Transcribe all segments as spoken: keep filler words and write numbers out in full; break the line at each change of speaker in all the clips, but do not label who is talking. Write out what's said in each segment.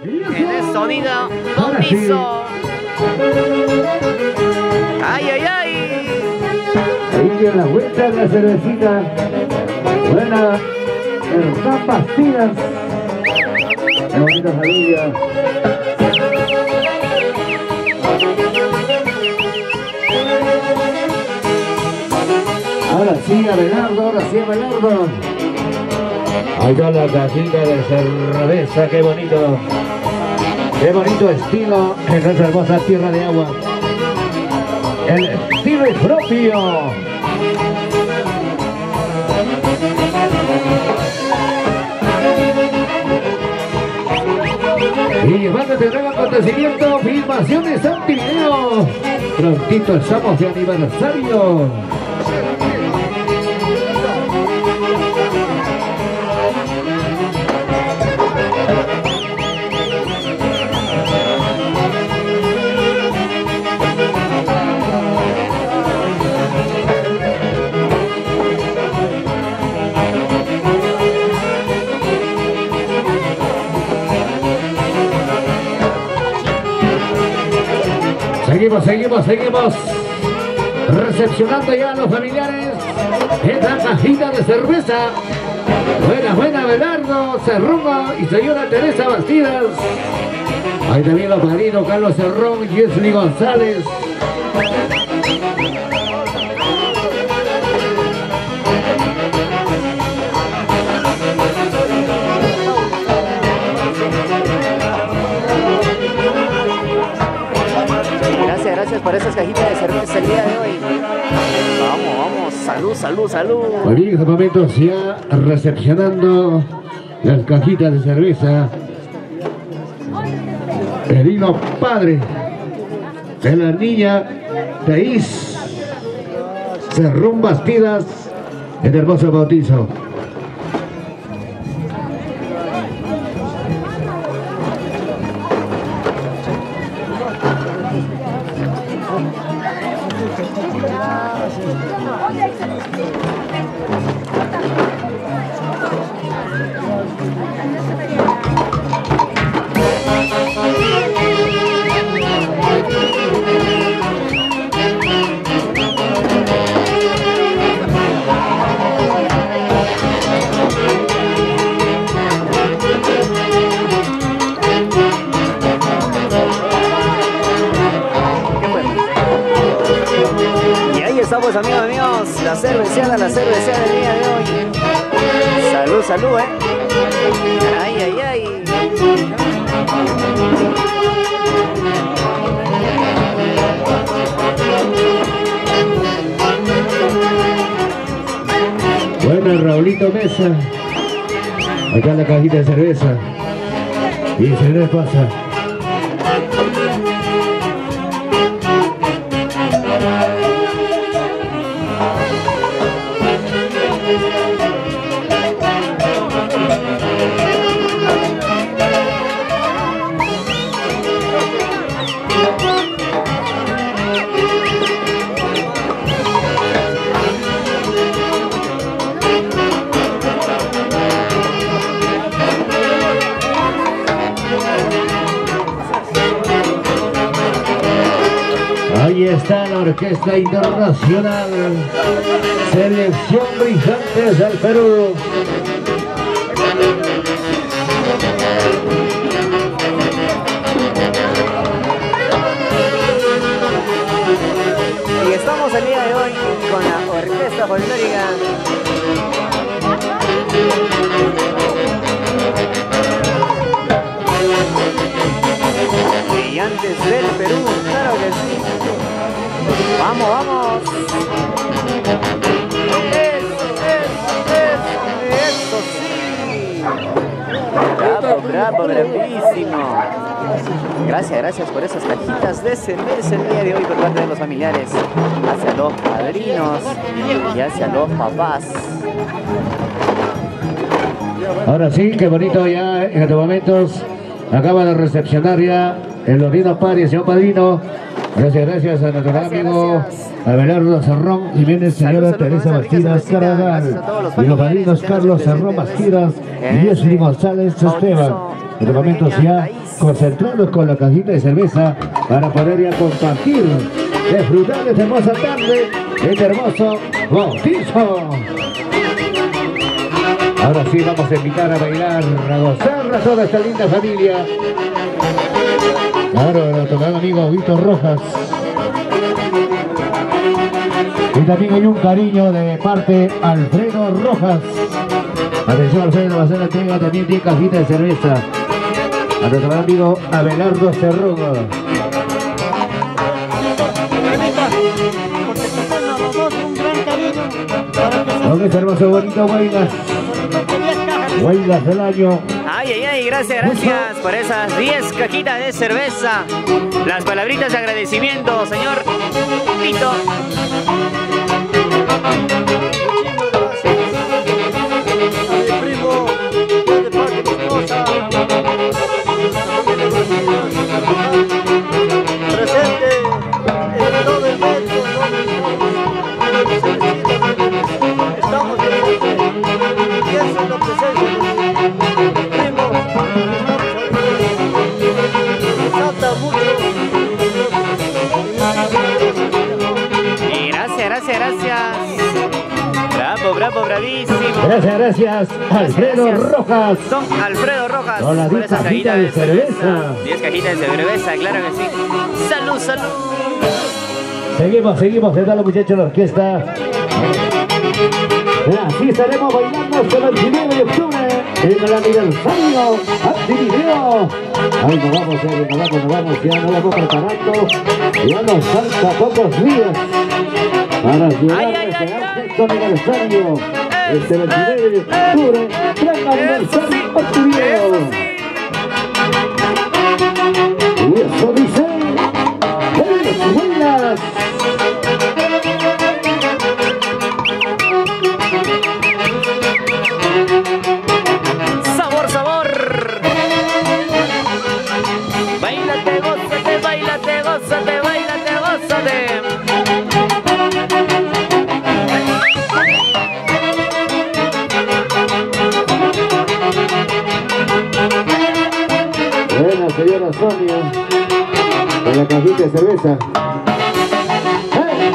en el sonido bautizo. Ay, ay, ay.
Ahí tiene la vuelta de la cervecita. Buena. Hernán Bastidas. Qué bonita familia. Ahora sí, Abelardo, ahora sí, Abelardo. Ahí está la cajita de cerveza, qué bonito. Qué bonito estilo en nuestra hermosa tierra de agua. El estilo propio. Y llevando este nuevo acontecimiento, filmación de Santi Video. Prontito estamos de aniversario. Seguimos, seguimos, seguimos recepcionando ya a los familiares esta cajita de cerveza. Buena, buena, Abelardo, Cerrunga y señora Teresa Bastidas. Ahí también los padrinos Carlos Cerrón y Jesly González.
Gracias por esas cajitas de cerveza el día de hoy. Vamos, vamos, salud, salud, salud.
Aquí en estos momentos ya recepcionando las cajitas de cerveza. El hilo padre de la niña Thais Cerrón Bastidas en hermoso bautizo.
Estamos, amigos míos, la cerveceada, la cerveceada del día de hoy. Salud, salud, eh. Ay, ay, ay.
Bueno, Raulito Mesa. Acá la cajita de cerveza. Y se les pasa. Ahí está la Orquesta Internacional, Selección Brillantes del Perú.
Y estamos el día de hoy con la Orquesta Folclórica. Brillantes del Perú, claro que sí. Vamos, vamos. Eso, eso, eso, eso sí. Bravo, bravo, bravísimo. Gracias, gracias por esas cajitas de cerveza el día de hoy por parte de los familiares. Hacia los padrinos y hacia los papás.
Ahora sí, qué bonito ya en estos momentos. Acaba de recepcionar ya el Lorino Pari, señor padrino. Gracias, gracias a nuestro
Gracias,
amigo
gracias.
Abelardo Cerrón Jiménez, señora
Salud, salud
Teresa
con esa
Bastidas
rica
Carabal
cervecita. Gracias a todos los
y los
familiares
padrinos
que nos
Carlos Cerrón
presenten
Bastidas y
en
Jesly
este
González
bautizo
Esteban. En
de
estos
la
momentos
pequeña
ya
Thais
concentrados con la cajita de cerveza para poder ya compartir, disfrutar de esta hermosa tarde, de este hermoso bautizo. Ahora sí vamos a invitar a bailar, a gozar a toda esta linda familia. Claro, nuestro gran amigo Víctor Rojas. Y también hay un cariño de parte Alfredo Rojas. Atención, Alfredo, va a hacer la entrega también de cajita de cerveza a nuestro gran amigo Abelardo Cerrugo. Con este hermoso bonito Huaylas. Huaylas del año.
Ay, ay, ay, gracias, gracias por esas diez cajitas de cerveza. Las palabritas de agradecimiento, señor Tito.
Presente en todo el mundo, estamos y eso es lo presente. Primo, salta mucho.
Y gracias, gracias, gracias. Bravo, bravo, bravísimo.
Gracias, gracias, Alfredo
Gracias.
Rojas.
Don Alfredo Rojas.
Con las
por
diez
esas
cajitas de cerveza.
diez cajitas de cerveza, claro que sí. Salud, salud.
Seguimos, seguimos, ¿qué tal los muchachos de la orquesta? Así estaremos bailando hasta el veintinueve de octubre en el aniversario Actividad. Ahí nos vamos, eh, nos vamos, nos vamos, ya nos vamos preparando. Ya nos falta pocos días para llegar
Ay,
a
ay,
este
ay, ay.
sexto aniversario. Este veintinueve de octubre, gran aniversario Actividad. Y eso dice, ¡buenas, buenas!
Sabor, sabor. Báilate, gózate, báilate, gózate, báilate, gózate.
Buena señora Sonia, con la cajita de cerveza. ¡Eh!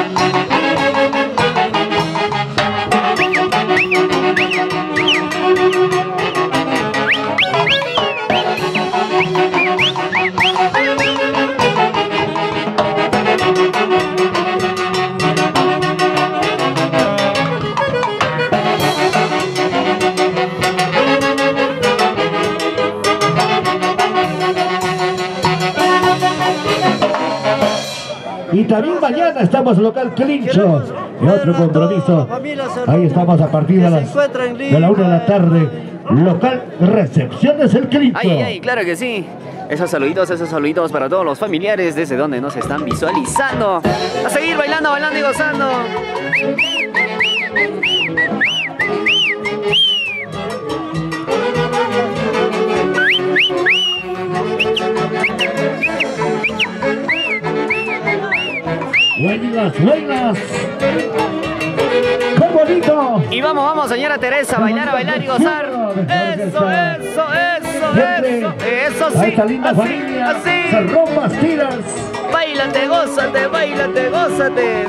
Y también mañana estamos en local Clincho y otro compromiso. Ahí estamos a partir de las de la una de la tarde. Local Recepciones El Clincho.
Ay, ay, ay, claro que sí. Esos saluditos, esos saluditos para todos los familiares desde donde nos están visualizando. A seguir bailando, bailando y gozando.
Buenas, buenas. ¡Qué bonito!
Y vamos, vamos, señora Teresa, a bailar, a bailar y gozar. Eso, eso, eso, eso, eso
A
sí.
esta linda
Así,
familia,
así.
Cerrón Bastidas.
Báilate, gózate, báilate, gózate.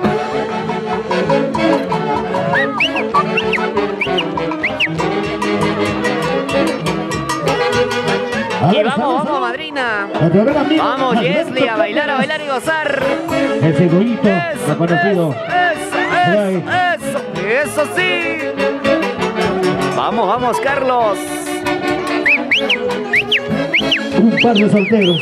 A
Y
ver,
vamos,
salud,
vamos,
salud.
madrina.
Nuestro gran amigo,
Vamos,
Alberto
Jesly, a bailar, a
Cárdenas.
bailar y gozar.
El cebollito,
Eso,
reconocido.
eso, eso, eso, eso sí. Vamos, vamos, Carlos.
Un par de solteros.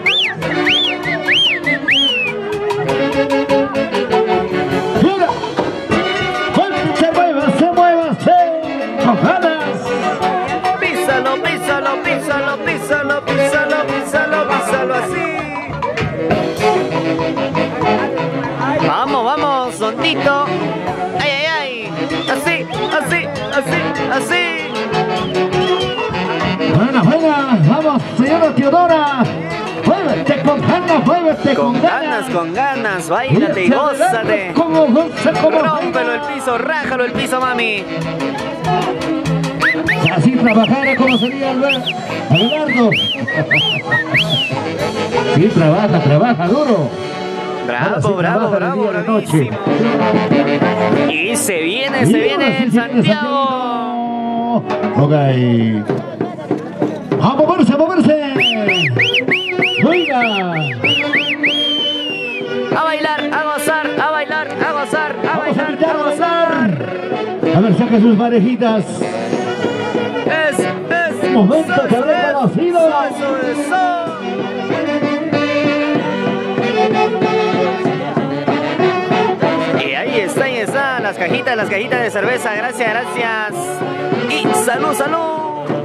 ¡Mira! ¡Se mueva, se mueva, se! ¡Con ganas!
Písalo, písalo, písalo, písalo, písalo, písalo, písalo así. Vamos, vamos, sondito. Ay, ay, ay. Así, así, así, así.
Buena, buena. Vamos, señora Teodora. Muévete con ganas, muévete con,
Con ganas, con ganas, bailate y
Mira,
gózate.
Como goza, como
Rómpelo el
baila.
piso, rájalo el piso, mami.
Así trabajara como sería Abelardo. Sí, trabaja, trabaja duro.
Bravo,
sí,
bravo, bravo, bravísimo. Y se viene, y se viene el Santiago.
Ok. A moverse, a moverse. Oiga.
A bailar, a gozar, a bailar, a gozar, a bailar, a gozar.
A ver, saca sus parejitas.
Es, es.
Momento que habrá conocido.
Eso, eso. Y ahí está, ahí está, las cajitas, las cajitas de cerveza, gracias, gracias. Y salud, salud.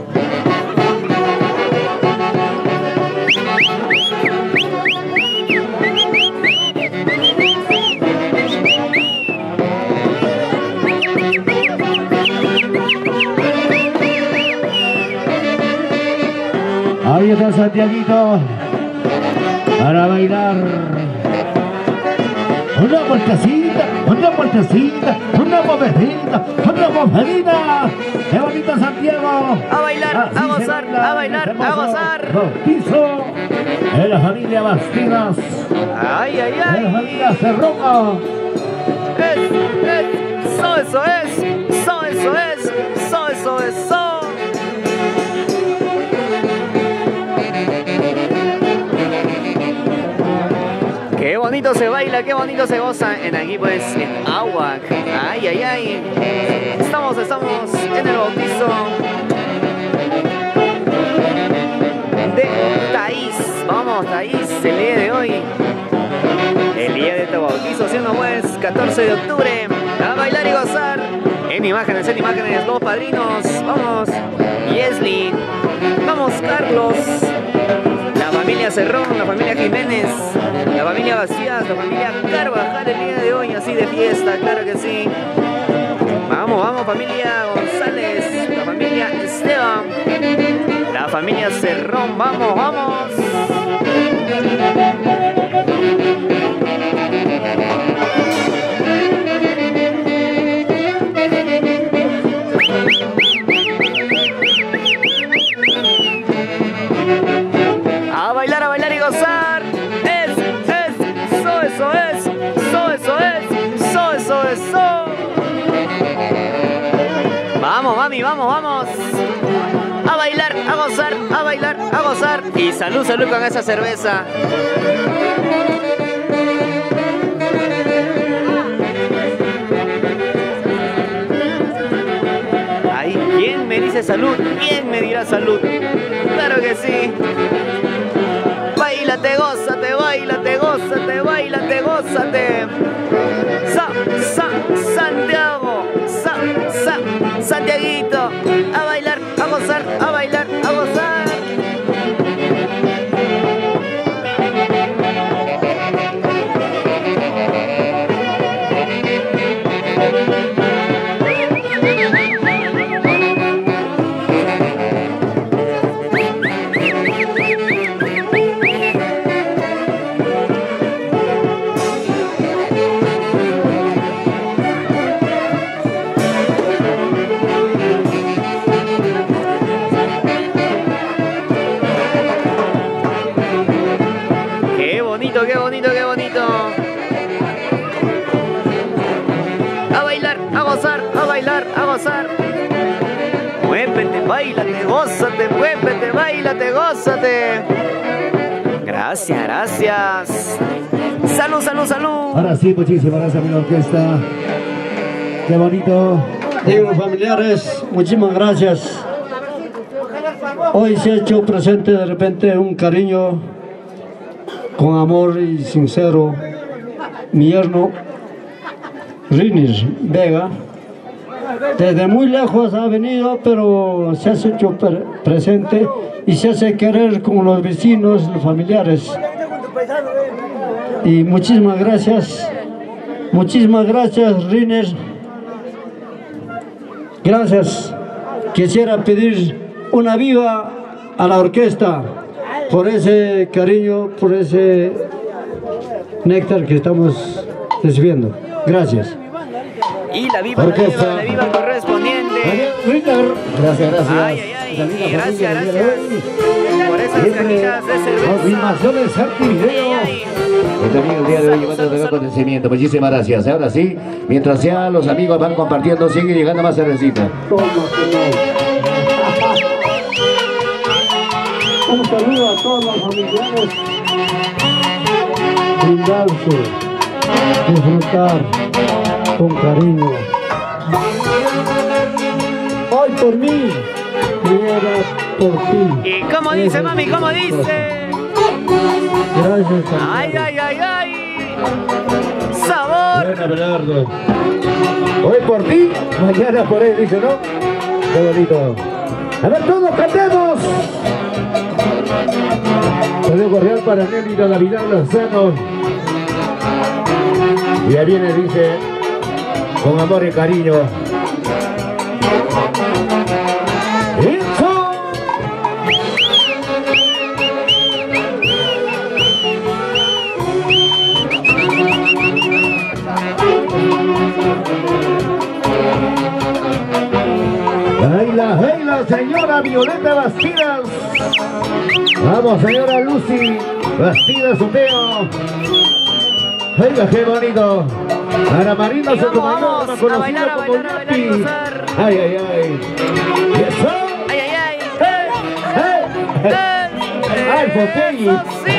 Ahí está Santiaguito para bailar. Una vueltecita, una vueltecita, una movedita, una movedita. ¡Qué bonito Santiago!
A bailar, así a gozar, a bailar, a gozar.
Piso de la familia Bastidas.
Ay, ay, ay.
De la familia Cerroca.
Es, es, so, eso es, so, eso es, so, eso es, so. Qué bonito se baila, qué bonito se goza en aquí pues en Ahuac. Ay, ay, ay. Estamos, estamos en el bautizo de Thaís. Vamos, Thaís, el día de hoy. El día de tu bautizo, siendo pues catorce de octubre. A bailar y gozar. En imágenes, en imágenes, los padrinos. Vamos, Yesli. Vamos, Carlos. La familia Cerrón, la familia Jiménez, la familia Vacías, la familia Carvajal el día de hoy, así de fiesta, claro que sí. Vamos, vamos, familia González, la familia Esteban, la familia Cerrón, vamos, vamos. A bailar, a bailar y gozar. Es, es, so, eso es, so, eso es, so, eso es, so. Vamos, mami, vamos, vamos. A bailar, a gozar, a bailar, a gozar. Y salud, salud con esa cerveza. Ay, ¿quién me dice salud? ¿Quién me dirá salud? Claro que sí. Báilate, gózate, báilate, gózate, báilate, gózate. Sa, sa, Santiago, sa, sa, Santiaguito. A bailar, a gozar, a bailar, a gozar. Qué bonito, qué bonito, qué bonito. A bailar, a gozar, a bailar, a gozar. Muévete, bailate, gózate, muévete, bailate, gózate. Gracias, gracias. Salud, salud, salud.
Ahora sí, muchísimas gracias a mi orquesta. Qué bonito.
Digo, familiares, muchísimas gracias. Hoy se ha hecho presente de repente un cariño con amor y sincero. Mi yerno, Rinis Vega, desde muy lejos ha venido, pero se ha hecho pre presente y se hace querer con los vecinos, los familiares. Y muchísimas gracias, muchísimas gracias, Rinis. Gracias. Quisiera pedir una viva a la orquesta por ese cariño, por ese néctar que estamos recibiendo. Gracias.
Y la viva, la viva, la viva correspondiente
Twitter. Gracias, gracias.
Ay, ay, ay. Y gracias, gracias. Por esas cajitas de cerveza.
Confirmaciones Artivideo. También el día de hoy llevando de acontecimiento. Muchísimas gracias. Ahora sí, mientras ya los amigos van compartiendo, sigue llegando más cervecita.
Un saludo a todos los familiares. Brindarse, disfrutar con cariño. Hoy por mí, mañana por ti.
¿Y cómo dice, mami? ¿Cómo dice?
Gracias.
Ay, ay, ay, ay. Sabor.
Buena, Bernardo. Hoy por ti, mañana por él, dice, ¿no? Qué bonito. A ver, todos cantemos. Saludo cordial para Nelly Navidad Lozano. Y ahí viene, dice, con amor y cariño. ¡Eso! Baila, baila, señora Violeta Bastidas. Vamos, señora Lucy Bastidas Uteo. Venga, qué bonito. Para Marino
Y vamos,
Sotomayor,
vamos,
conocido
a bailar, a
como
bailar, a bailar y
Yapi.
gozar.
Ay, ay, ay. ¿Y eso?
Ay, ay, ay.
¡Eh! ¡Eh! ¡Ay, Popeye!
Eso sí.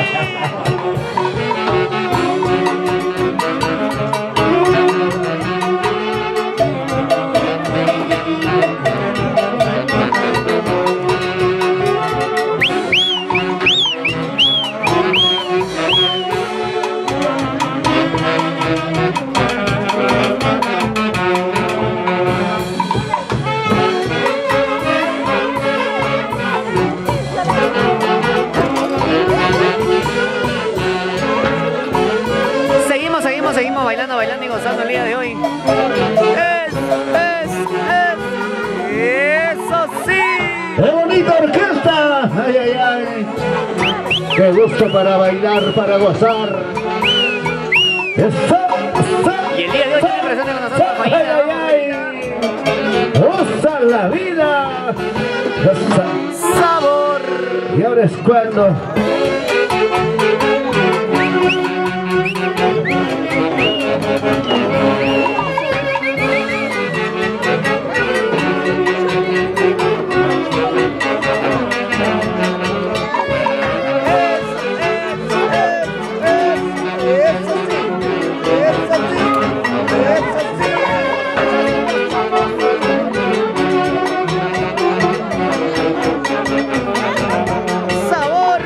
Seguimos, seguimos, seguimos bailando, bailando y gozando el día de hoy. Es, es, es. Eso sí.
¡Qué bonita orquesta! ¡Ay, ay, ay! ¡Qué gusto para bailar, para gozar! ¡Eso! ¡Eso!
Y el día de hoy tiene presente con nosotros
¡Ay,
Faina.
ay, ay! ¡Goza la vida! ¡Goza!
Sabor.
Y ahora es cuando...
Sabor.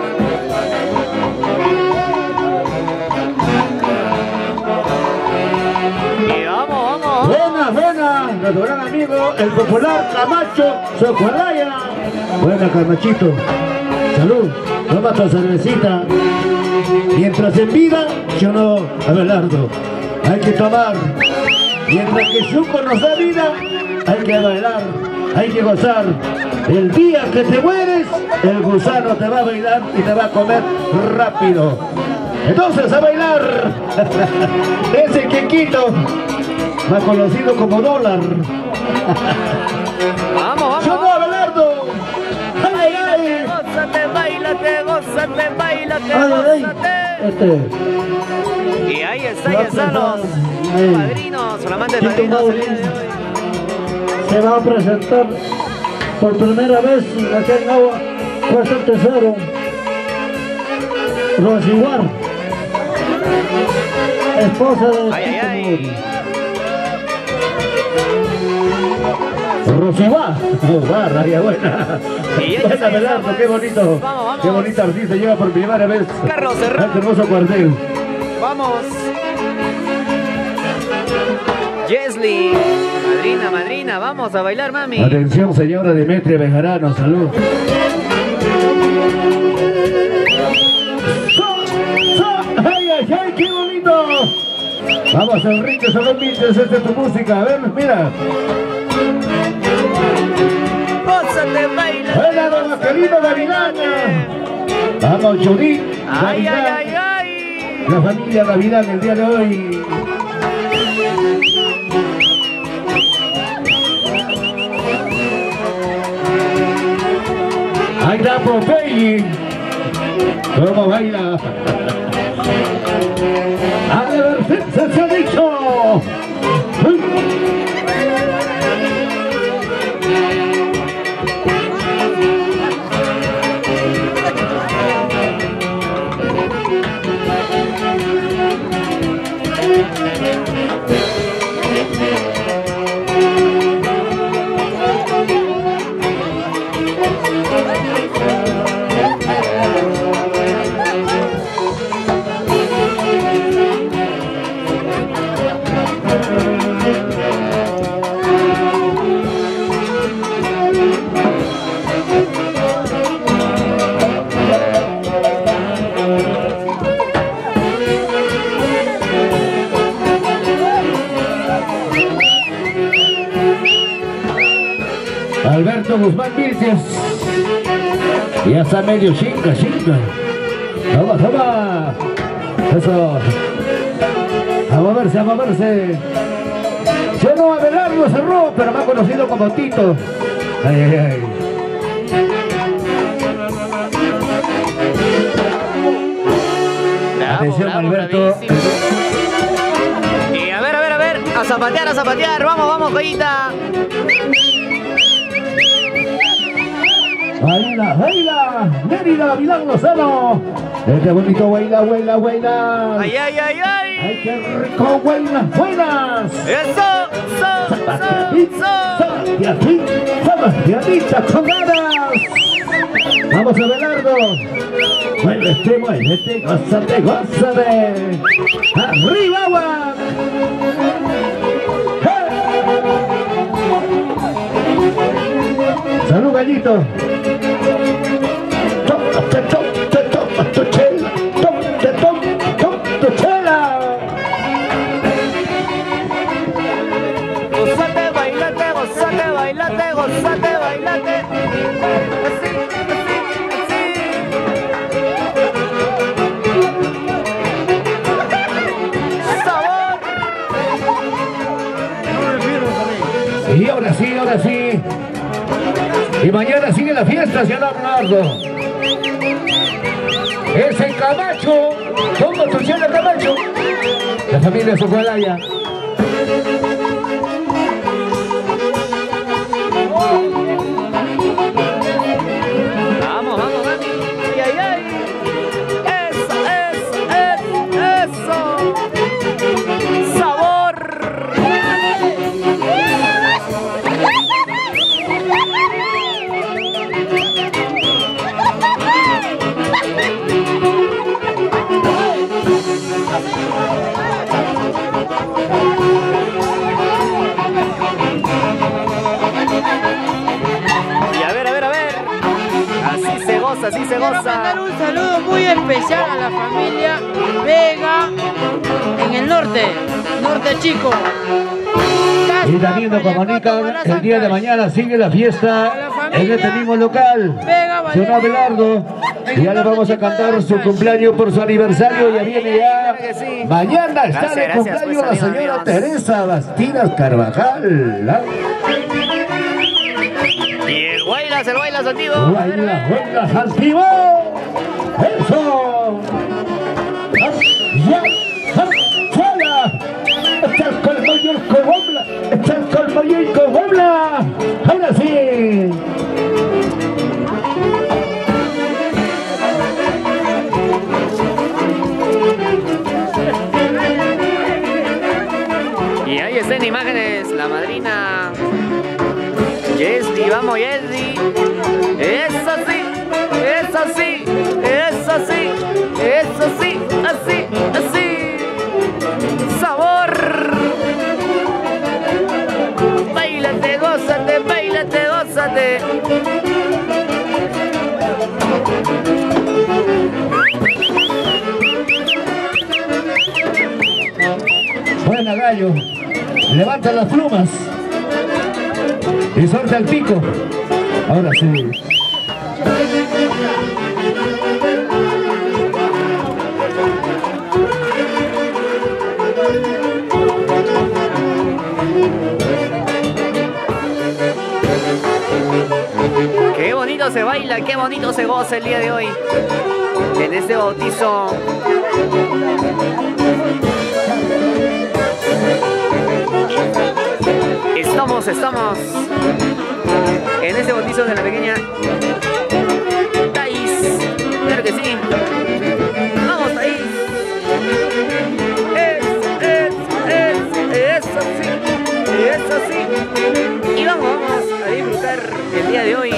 Y vamos, vamos.
Buena, buena, nuestro gran amigo, el popular Camacho Socorraya. Buena, Camachito. Salud, toma tu cervecita. Mientras en vida, yo no, Abelardo, hay que tomar. Mientras que Chuco nos da vida, hay que bailar, hay que gozar. El día que te mueres, el gusano te va a bailar y te va a comer rápido. Entonces, a bailar. Ese quequito, más conocido como dólar.
Vamos, vamos.
¡Yo no, Abelardo! ¡Ay, ay!
Gózate, bailate, gózate, bailate,
Ay, ay,
gózate.
este,
Y ahí está, ya están los
Ay.
padrinos, los amantes
Chico
padrinos el
Mauri
día de hoy.
se va a presentar por primera vez aquí en Agua, puesto el tercero, Rosiguar, esposa de
Ay, ay,
Chico
ay.
Mauri.
Rosibá, barra, ya buena.
Y ya
Buena,
está, ya
Abelardo,
está,
qué
pues.
bonito.
Vamos, vamos.
Qué bonita artista llega por primera vez.
Carlos Serrano.
Este hermoso cuartel.
Vamos. Jesly, madrina, madrina, vamos a bailar, mami.
Atención, señora Demetria Bejarano, salud. ¡Ay, ay, ay, qué bonito! Vamos, Enrique Salón Mintes, esta es tu música. A ver, mira.
Gózate, baila.
¡Hola, don querido Gavilaña! Vamos, Judith.
Ay, ay,
Gavilán.
ay, ay.
La familia Gavilán el día de hoy. baila Popeye. ¿Cómo baila? A ver, se, se ha dicho. Alberto Guzmán Vilches. Ya está medio chinga, chinga. Toma, toma. Eso. A moverse, a moverse. Yo no Abelardo Cerró, pero más conocido como Tito. Ay, ay, ay.
Bravo,
Atención,
bravo,
Alberto.
bravísimo. Y a ver, a ver, a ver. A zapatear, a zapatear. Vamos, vamos, joyita.
Baila, baila, Mérida, Milán Lozano. Este bonito baila, baila, baila.
Ay, ay, ay, ay.
Ay, qué rico, buenas, buenas.
Eso, so, so, so.
Sebastián, Sebastianita con ganas. Vamos a Belardo. Muévete, muévete, gózate, gózate. Arriba, agua. Salud, gallito. Tómate, tómate, tómate tu chela. Tómate, tómate, tómate tu chela.
Gózate, bailate, gózate, bailate, gózate, bailate. Así, así, así. Sabor.
Y ahora sí, ahora sí. Y mañana sigue la fiesta, señor Leonardo. Es en Camacho. ¿Cómo tu chela, Camacho? La familia Socolaya.
Vamos, vamos, vamos. Ay, ay, ay. Eso, eso, eso, eso. Sabor. Y a ver, a ver, a ver. Así se goza, así se
Quiero
goza.
mandar un saludo muy especial a la familia Vega en el norte, norte chico.
Y también nos comunican, el día de mañana sigue la fiesta en este mismo local. Señor Abelardo, y ya le vamos a cantar su cumpleaños por su aniversario. Ya viene ya. Mañana está
Gracias,
de
gracias,
cumpleaños
pues,
la
amigos,
señora
amigos.
Teresa Bastidas Carvajal. ¿Ah?
Y el Guaylas, el Guaylas antiguo. A ver, a
Baila,
ver.
baila, altivo. Eso. Ya, ¡fuera! Está el colmo y el cobobla. Está el colmo y el cobobla. Ahora sí.
Y ahí están imágenes, la madrina. Yesdi, vamos Yesdi. Es así, es así, es así, es así, así, así. Sabor. Báilate, gózate, báilate, gózate.
Buena, gallo. Levanta las plumas y suelta el pico. Ahora sí.
Qué bonito se se baila, qué bonito se goza el día de hoy. En este bautizo. Estamos, estamos. En este bautizo de la pequeña Thais. Claro que sí. Vamos, Thais. Es, es, es, eso sí. Eso sí. Y vamos, vamos a disfrutar el día de hoy.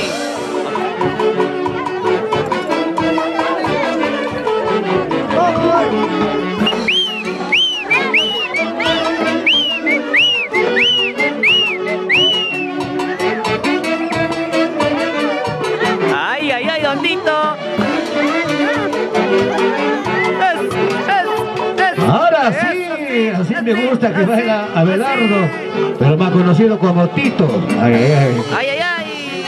Ay, ay, ay, Dondito. Es, es, es,
Ahora
es,
sí, así me gusta que baila Abelardo, pero más conocido como Tito. Ay, ay, ay.
Ay, ay, ay.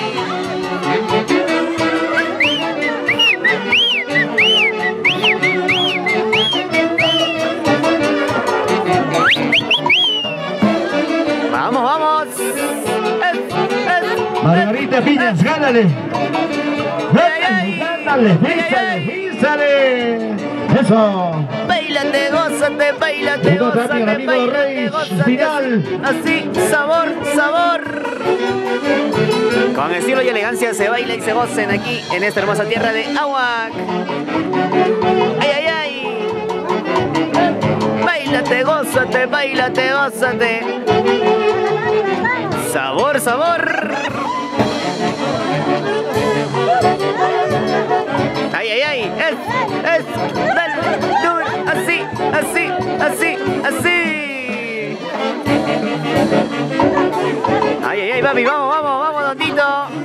Vamos, vamos. Es, es,
Margarita Piñas, gánale.
ay.
Gánale, písale, písale. Eso.
Bailate, gózate, bailate,
Llegó también
gózate,
el amigo
bailate,
Reyes,
gózate,
final.
así, sabor, sabor. Con estilo y elegancia se baila y se gocen aquí en esta hermosa tierra de Ahuac. Ay, ay, ay. Bailate, gózate, bailate, gózate. Sabor, sabor. Ay, ay, ay. Es, es, dale, dale, así, así, así, así. Ay, ay, ay, papi, vamos, vamos, vamos, Dondito.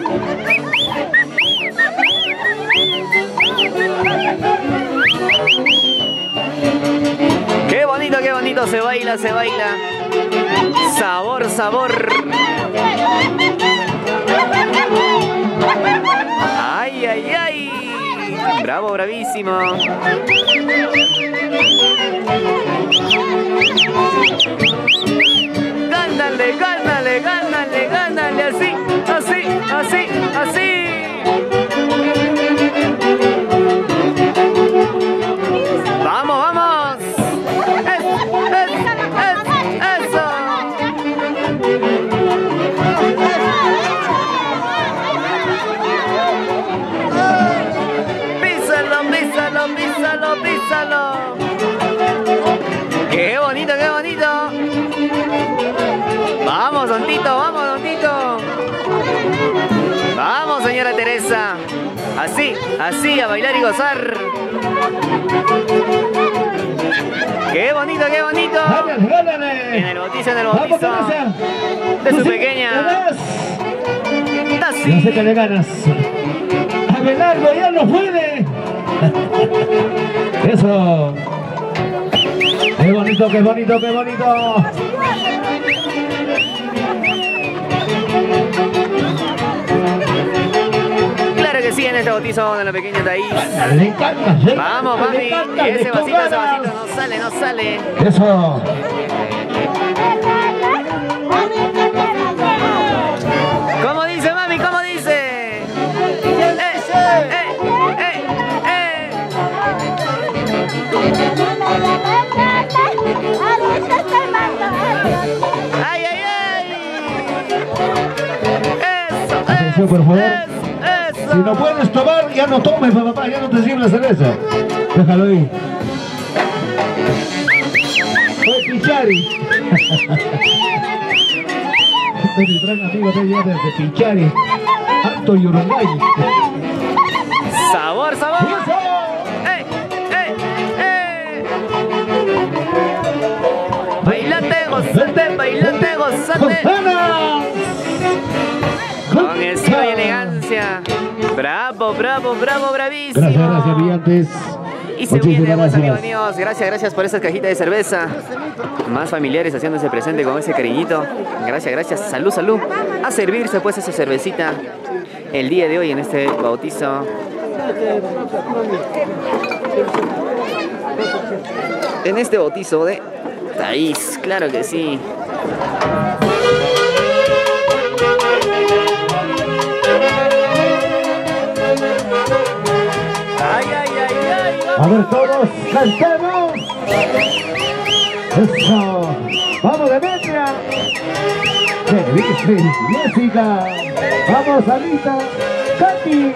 Qué bonito, qué bonito se baila, se baila. Sabor, sabor. Ay, ay, ay. Bravo, bravísimo. Gánale, gánale, gánale, gánale, así, así, así, así. Vamos, vamos. Es, es, es, eso. Písalo, písalo, písalo, písalo. Qué bonito, qué bonito. Vamos, Dondito, vamos, Dondito. Vamos, señora Teresa. Así, así, a bailar y gozar. Qué bonito, qué bonito.
Gánale, gánale.
En el bautizo, en el
Vamos,
bautizo
Teresa.
de su
Tú sí,
pequeña
¿le das?
Tasi.
No sé qué le ganas. Abelardo ya no puede. Eso. Qué bonito, qué bonito, qué bonito.
Claro que sí, en este bautizo de la pequeña Thais.
Le encanta. le
Vamos,
encanta, le
papi.
encanta,
Ese
le
vasito, ese
ganas.
vasito no sale, no sale.
Eso.
¿Cómo dice, mami? ¿Cómo dice? Eh, eh, eh, eh. Ay, ay, ay. Eso,
Atención, por favor.
eso, eso.
Si no puedes tomar, ya no tomes, papá. Ya no te sirve la cerveza. Déjalo ahí. Fue Pichari. Este es mi gran amigo de allá desde Pichari. Alto y Uruguay.
Sabor, sabor.
¡Eso!
¡Eh, eh, eh! Bailate, gozate, bailate, gozate.
¡Ganas!
Con estilo y elegancia. Bravo, bravo, bravo, bravísimo.
Gracias, gracias, brillantes.
Y se
Muchísimas
viene, pues, amigos
gracias.
míos. Gracias, gracias por esas cajitas de cerveza. Más familiares haciéndose presente con ese cariñito. Gracias, gracias. Salud, salud. A servirse, pues, esa cervecita el día de hoy en este bautizo. En este bautizo de Thais, claro que sí.
A ver todos, cantemos. Eso. Vamos Demetria. ¿Qué dice Jessica? Vamos Anita. Katy.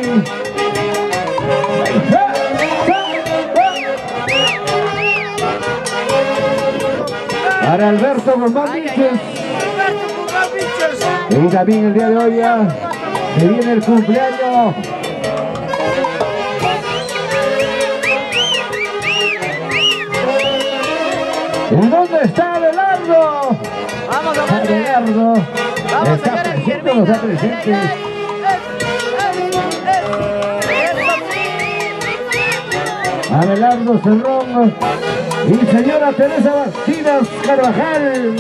Para Alberto Guzmán Vilches. Y también el día de hoy ya se viene el cumpleaños. ¿Y dónde está Abelardo?
Vamos a ver.
Abelardo
Vamos,
está
señora
presente,
Guillermina.
no está presente. Abelardo Cerrón y señora Teresa Bastidas Carvajal.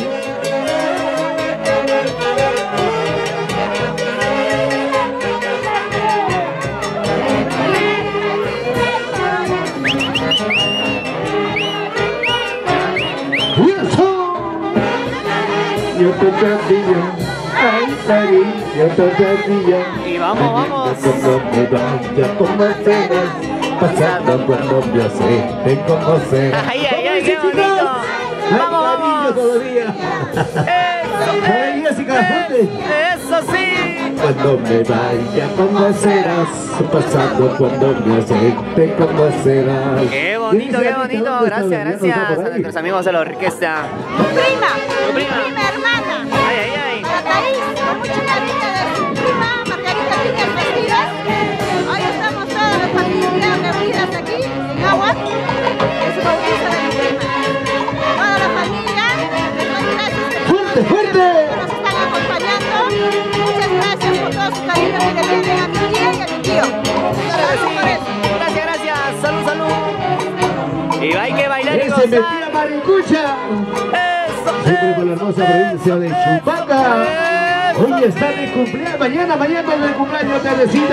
Y eso. Yo te cambio, ay, Sari, yo te cambio.
Y vamos, vamos.
Cuando me vaya como serás, pasando cuando me acepte como serás.
Ay, ay, ay, qué bonito. Vamos, vamos.
Todavía.
Eso,
Ay, Jessica,
eh, eso sí.
cuando me vaya como serás, pasando cuando me acepte como serás.
Qué bonito, qué bonito. Gracias, gracias a nuestros amigos de la orquesta.
Tu prima,
Tu prima.
tu prima hermana,
Ay, ay, ay.
para Taís, con mucho cariño de su prima Margarita Piñas Bastidas. Hoy estamos todas las familias reunidas aquí en Agua. Es un bautizo de mi prima. Toda la familia, les doy gracias
¡Fuerte, fuerte!
que nos están acompañando. Muchas gracias por todo su cariño que le tienen a mi tía y a mi tío. Salud por eso.
Gracias, gracias. Salud, salud. Y hay que bailar y
¡Ese
gozar.
metía maricucha!
Eso,
Siempre con la hermosa provincia de Chupaca. Hoy está mi cumpleaños, mañana, mañana es el cumpleaños, Teresita.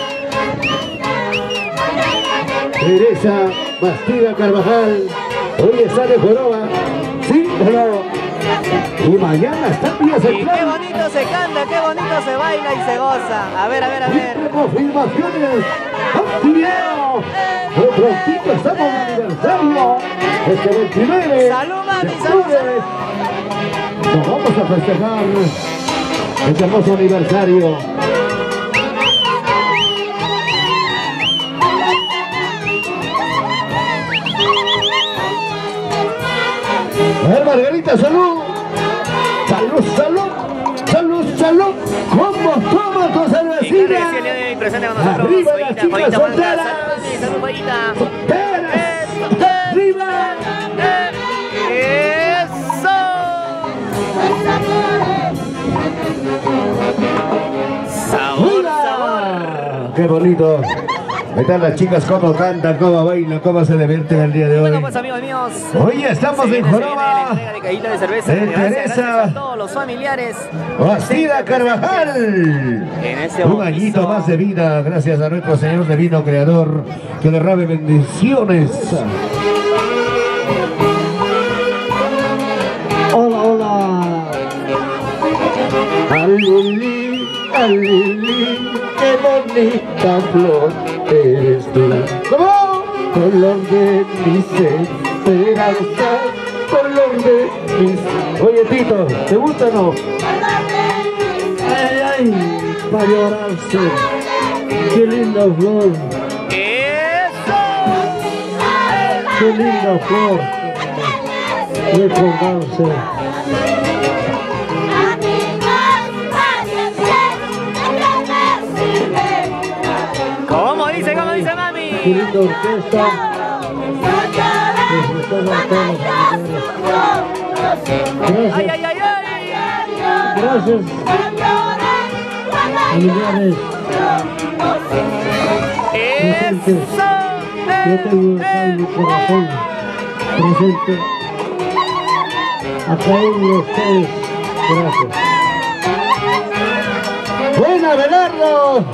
Teresa Bastida Carvajal. Hoy está de Joroba. Sí, Joroba. Y mañana está en Villa
y qué
Central.
bonito se canta, qué bonito se baila y se goza. A ver, a ver, a ver.
Confirmaciones. ¡Actividad! Muy prontito estamos en aniversario. Este veintinueve.
Salud, mami,
de
salud,
octubre. Nos vamos a festejar este hermoso aniversario. A ver, Margarita, salud. Salud, salud. Salud, salud. ¿Cómo toma tu
Y claro que sí, el día
cervecita?
de hoy presente con nosotros.
Arriba las
Joyita,
chicas
Joyita Blanca.
solteras.
Salud, mami, salud, Joyita.
¡Teras!
Eso,
¡Arriba!
Eso. Sabor, sabor.
¡Qué bonito! Ahí están las chicas, cómo cantan, cómo bailan, cómo se divierten el día de hoy.
Bueno, pues amigos míos,
Hoy estamos
se
en
viene, se viene la
Joroba.
entrega de cajita de cerveza.
De
Gracias,
Teresa.
gracias a todos los familiares.
Bastida Carvajal.
En este
Un añito
bautizo.
más de vida, gracias a nuestro Señor Divino Creador, que derrame bendiciones.
Hola, hola.
Alili, alili, qué bonita flor eres tú. ¿Cómo? Color de mis esperanzas, color de mis... Oye, Tito, ¿te gusta o no?
Ay, ay, para llorarse. Qué linda flor,
Eso.
qué linda flor. Recordarse.
¿Cómo dice, cómo dice mami?
Qué linda orquesta. Disfrutando a todos los familiares.
Ay,
Gracias,
ay, ay, ay.
gracias, familiares.
Eso.
Yo tengo acá en mi corazón presente a cada uno de ustedes. Gracias.
¡Buena, Abelardo!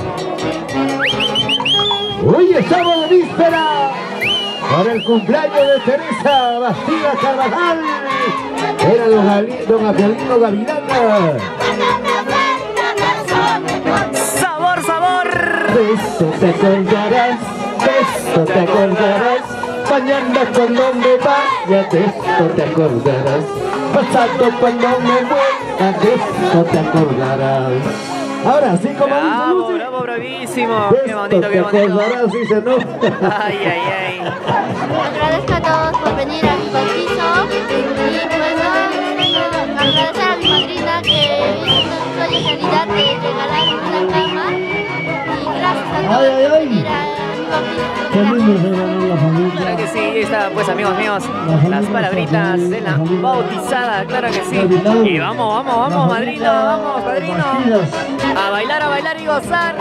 Hoy estamos de víspera para el cumpleaños de Teresa Bastida Carvajal. Era don, Ali- don Apolino Gavilana.
Sabor, sabor.
De eso te acordarás, de eso te acordarás. Mañana cuando me vaya de esto te acordarás. Pasado cuando me muera de esto te acordarás. Ahora sí, como dice
Bravo,
Lucy.
bravo, bravísimo.
De
Qué
esto
bonito,
te
qué bonito.
acordarás, dice, ¿no?
Ay, ay, ay.
Agradezco a todos por venir a mi bautizo y pues no, agradecer a mi madrina que hizo un sueño realidad de regalar una cama y gracias a todos
Ay, ay,
por
ay.
venir a mi bautizo.
Qué lindo se ganó la
Claro
familia.
que sí, ahí está, pues amigos míos, las palabritas de la bautizada, claro que sí. Y vamos, vamos, vamos, madrino, vamos, padrino. A bailar, a bailar y gozar.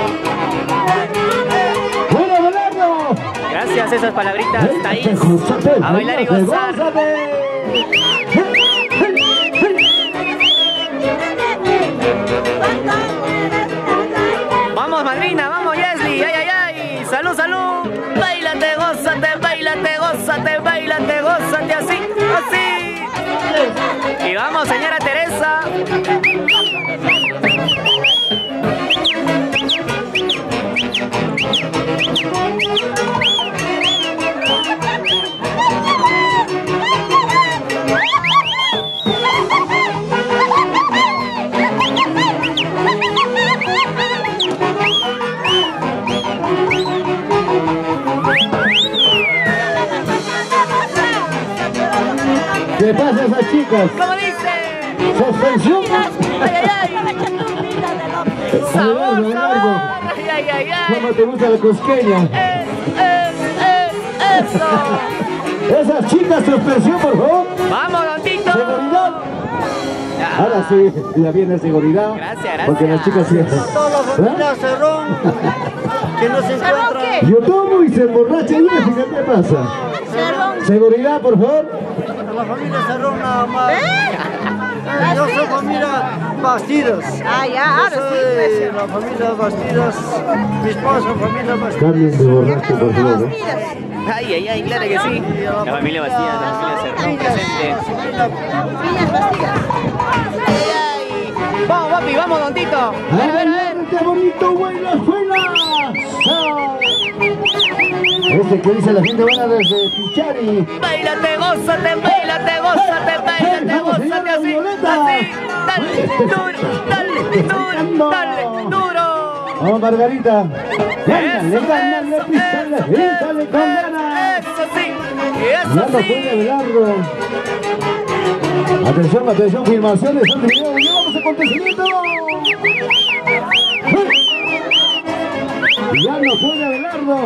¡Bueno, Belardo!
Gracias a esas palabritas, Thaís.
Gózate,
A bailar y
gózate,
gozar.
gózate.
Vamos, madrina, vamos, Yesli. Ay, ay, ay. Salud, salud. Bailate, gózate, bailate, gózate, bailate, gózate, así, así. Y vamos, señora Teresa.
¿Qué pasa a esas chicas?
¿Cómo dice?
Suspensión.
Ay, ay, ay. Sabor,
Belardo,
sabor.
Belardo.
Ay, ay, ay, ay.
¿Cómo te gusta la cosqueña?
Eh, eh, eh, eso.
Esas chicas, suspensión, por favor.
Vamos, don Tito.
Seguridad. Ahora sí, ya viene seguridad.
Gracias, gracias.
Porque las chicas sí.
Toda la familia Cerrón, que no se encuentra.
Yo tomo y se emborracha y Jessica, ¿qué pasa? Seguridad, por favor.
La familia Cerrón nada más. Yo soy familia Bastidas.
Ah, ya,
Yo
ahora sí,
soy
pues.
la familia Bastidas. Mi esposa, familia Bastidas.
Cambien de borracho, por favor. ¿eh?
Ay, ay, ay, claro que sí. La familia Bastida, la familia Cerrón presente.
Villas Bastidas.
Ay, ay. Vamos, papi, vamos, don Tito. A ver, a ver, a ver.
¡Ay, qué bonito, buena escuela! Ese que dice la gente buena desde Pichari.
Bailate, gózate, bailate, gózate, bailate, gózate, así, así. Dale, duro, dale, duro, dale, duro.
Vamos, Margarita. Gánale,
Eso,
gánale,
eso,
písale,
eso,
písale con
eso,
ganas.
eso sí,
Ya
eso
no puede
sí.
Belardo. Atención, atención, filmaciones, son videos, llevamos acontecimiento. Ya no puede Belardo.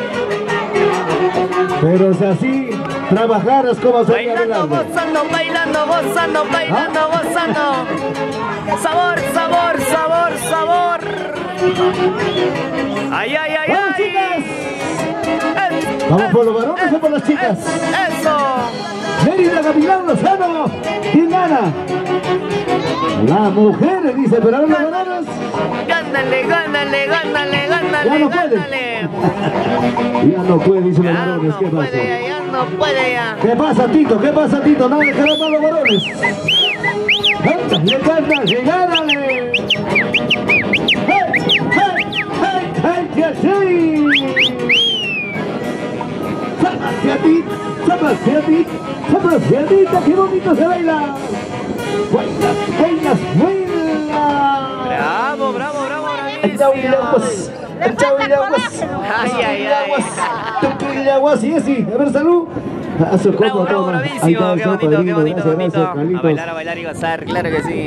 Pero es así, trabajar es como hacer
Bailando,
Belardo.
gozando, bailando, gozando, bailando, gozando. Sabor, sabor, sabor, sabor. Ay, ay, ay,
¡Vamos,
ay.
chicas!
Es-
¿Vamos
es-
por los varones
es-
o por las chicas?
es- Eso.
Mérida, Gavilán, Lozano. ¿Quién gana? Las mujeres, dice, pero ahora los varones.
Gánale, gánale, gánale,
Ya
gánale,
no puede.
gánale.
Ya no puede, dice los
Ya
varones.
no
¿Qué pasa?
puede, ya, ya no puede ya.
¿Qué pasa, Tito? ¿Qué pasa, Tito? No dejarán más los varones. ¡Le cántale, gánale! ¡Hey, hey, hey, hey, que sí! ¡Zapaciatita, zapaciatita, zapaciatita! ¡Qué bonito se baila! ¡Buenas, buenas, buenas!
Bravo, bravo, bravo,
¡Chau,
bravísimo.
Yaguas! ¡Chau, Yaguas!
Ay, ay, ay.
¡Chau, Yaguas! ¡Y ese! A ver, salud. A su
Bravo,
copa,
bravo,
toma. Ahí
bravísimo.
está,
Qué
eso,
bonito, qué
padrino.
bonito,
Gracias,
bonito.
gracias,
A
Carlitos.
bailar, a bailar y gozar, claro que sí.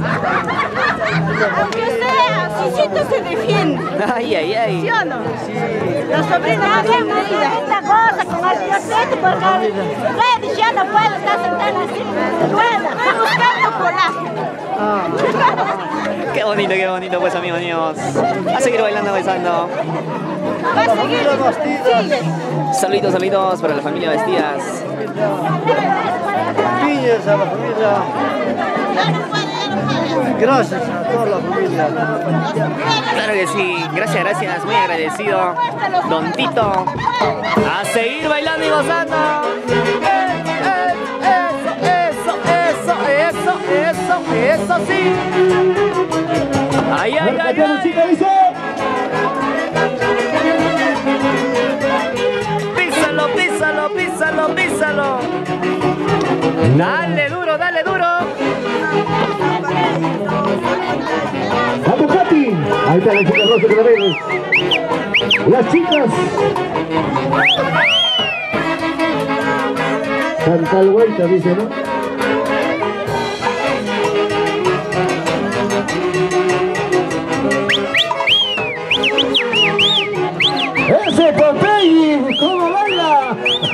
Aunque sea, Cicito se defiende.
Ay, ay, ay.
¿Sí o no? La sobrina de María. Esta cosa con el diosete porque Freddy ya no puede estar sentada así. Rueda, buscando cola.
Qué bonito, qué bonito, pues amigos míos. A seguir bailando, besando.
Va a seguir. Sigue.
Saluditos, saluditos para la familia Vestidas.
Piñas a la familia. Gracias a toda la familia.
Claro que sí, gracias, gracias, muy agradecido. Don Tito. A seguir bailando y gozando. Eh, eh, eso, eso, eso, eso, eso, eso sí. Ay, ay, ay, ay.
Chica dice.
Písalo, písalo. Dale duro, dale duro.
Vamos, Katy. Ahí está la chica rosa que la ven. Las chicas. Santa Vuelta, dice, ¿no? ¡Ese Popeye! ¿Cómo baila?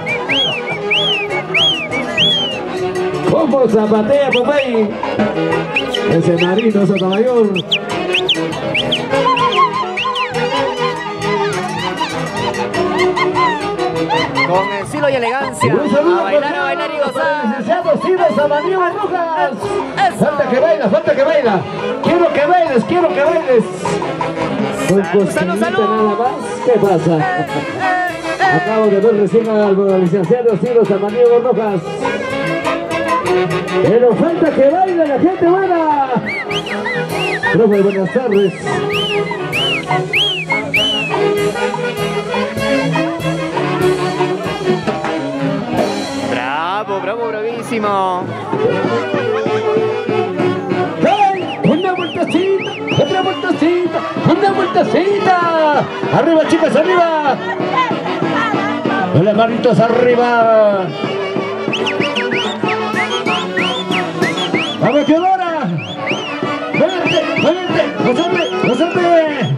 ¿Cómo zapatea Popeye? Ese Marino Sotomayor.
Con estilo y elegancia.
Un saludo
A bailar,
cordial
a bailar y
para el
gozar.
licenciado Ciro Samaniego Rojas.
Eso.
Falta que baila, falta que baila. Quiero que bailes, quiero que bailes. Con
Salud,
cosquillita
salud, salud.
nada más. ¿Qué pasa?
Eh, eh.
Acabo de ver recién al licenciado Ciro Samaniego Rojas. Pero falta que baile la gente buena. Profe, buenas tardes.
Bravo, bravo, bravísimo.
¡Hey! Una vueltecita, otra vueltecita, una vueltecita. Arriba, chicas, arriba. Las manitos arriba. ¡Vamos, Teodora! ¡Muévete, muévete! ¡Gózate, gózate!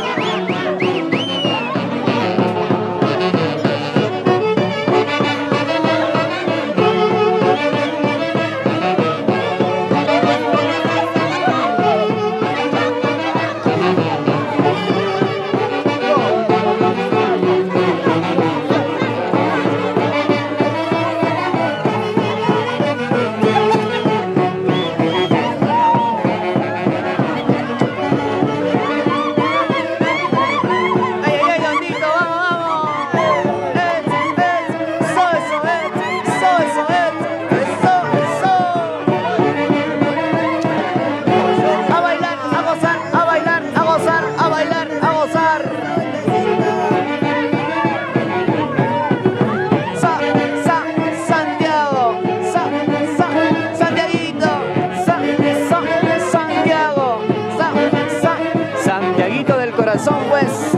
Corazón, pues.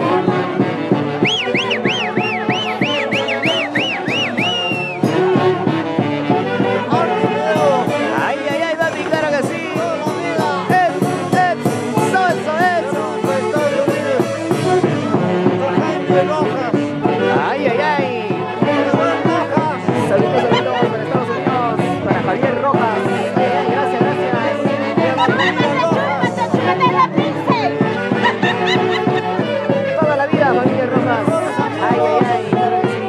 Ay, ay, ay, papi, claro que sí. Eso, eso, eso, eso. Ay, ay, ay. Saludos, saludos para Estados Unidos, para Javier Rojas. Gracias, gracias. Toda la vida, familia Rojas. Ay, ay, ay, claro que sí.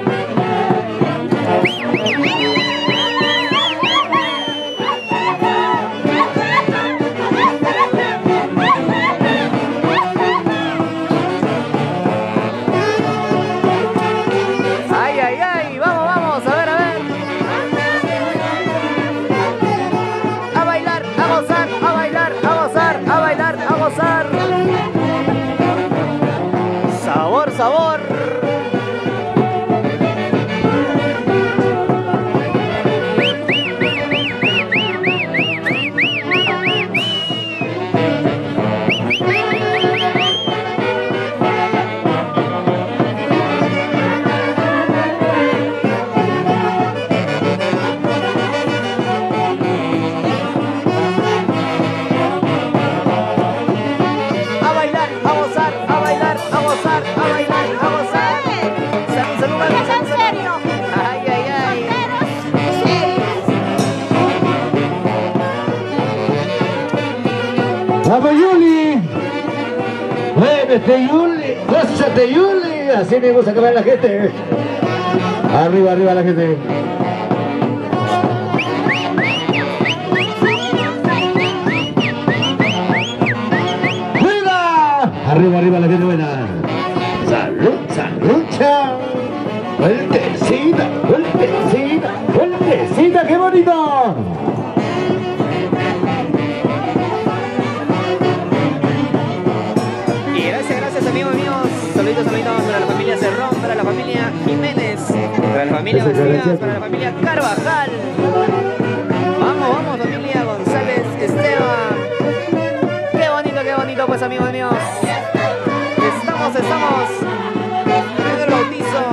Ay, ay, ay, vamos, vamos, a ver, a ver. A bailar, a gozar, a bailar, a gozar, a bailar, a gozar. Sabor, sabor. A bailar, a gozar, a bailar, a gozar, a bailar, a gozar. Salud, salud, salud,
¿Es en
salud.
serio?
Ay, ay, ay.
¡Vamos, Yuli! ¡Muévete, Yuli! ¡Gózate, Yuli! Así me gusta que vaya la gente. Arriba, arriba la gente. ¡Arriba! Arriba, arriba la gente buena. ¡Salud, salud, chao! ¡Vueltecita, vueltecita, vueltecita! ¡Qué bonito!
Y gracias, gracias amigos míos. Saluditos, saluditos para la familia Cerrón, para la familia Jiménez, para la familia
Gracias,
Macías,
gracias.
para la familia Carvajal. amigos míos. Estamos, estamos en el bautizo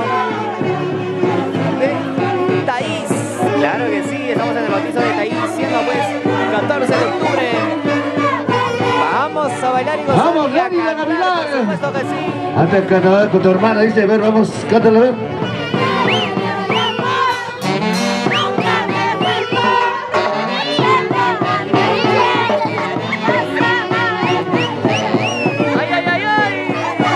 de Thaís. Claro que sí, estamos en el bautizo de Thaís, siendo pues catorce de octubre. Vamos a bailar y gozar.
Vamos,
y a
Lenny de
cantar,
Gavilán.
por supuesto que sí.
Anda el carnaval con tu hermana, dice, a ver, vamos, cántalo, a ver.
Ay, ay, ay, ay.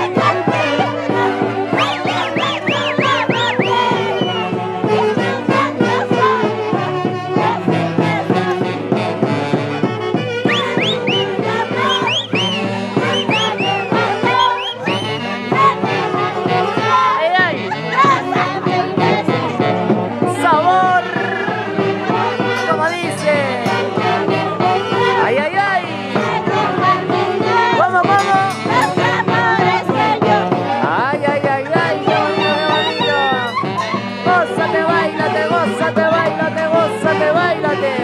Ay, ay. Sabor, como dice. Ay, ay, ay. ¿Cómo, cómo? Ay, ay, ay, ay, qué bonito, qué bonito. Gózate, bailate, gózate, bailate, gózate, bailate.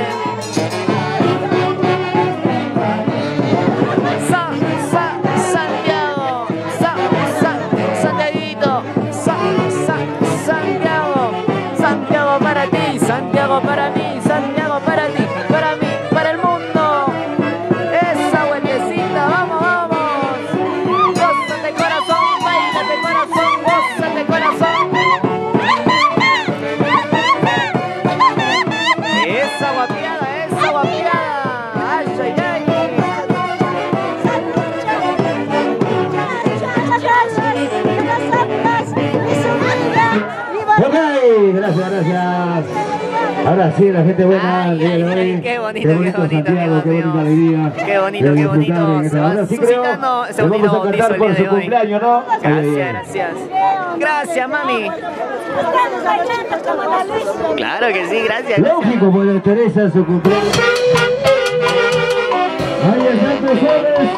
Sa, sa, Santiago. Sa, sa, Santiaguito. Sa, sa, Santiago. Santiago para ti, Santiago para mí, Santiago para ti, para mí, para el mundo. Esa vueltecita, vamos, vamos. Gózate corazón, bailate corazón, gózate corazón. Esa guapiada, esa guapiada. Ay, ay, ay.
Ok, gracias, gracias. Ahora sí, la gente buena.
Ay,
el día de
ay,
hoy.
ay, qué bonito, qué bonito,
Santiago, qué
Dios
bonita
mío.
alegría.
Qué bonito,
de
qué
disfrutar
bonito.
en esta
Se va
banda. Sí, creo.
suscitando ese
Le
bonito
vamos a
bautizo
cantar
el
por
día
su
de hoy.
cumpleaños, ¿no? Ay, ay,
Gracias,
ay.
gracias. Gracias, mami. Claro que sí, gracias.
Lógico, por la Teresa, su cumpleaños. Ahí están los soles.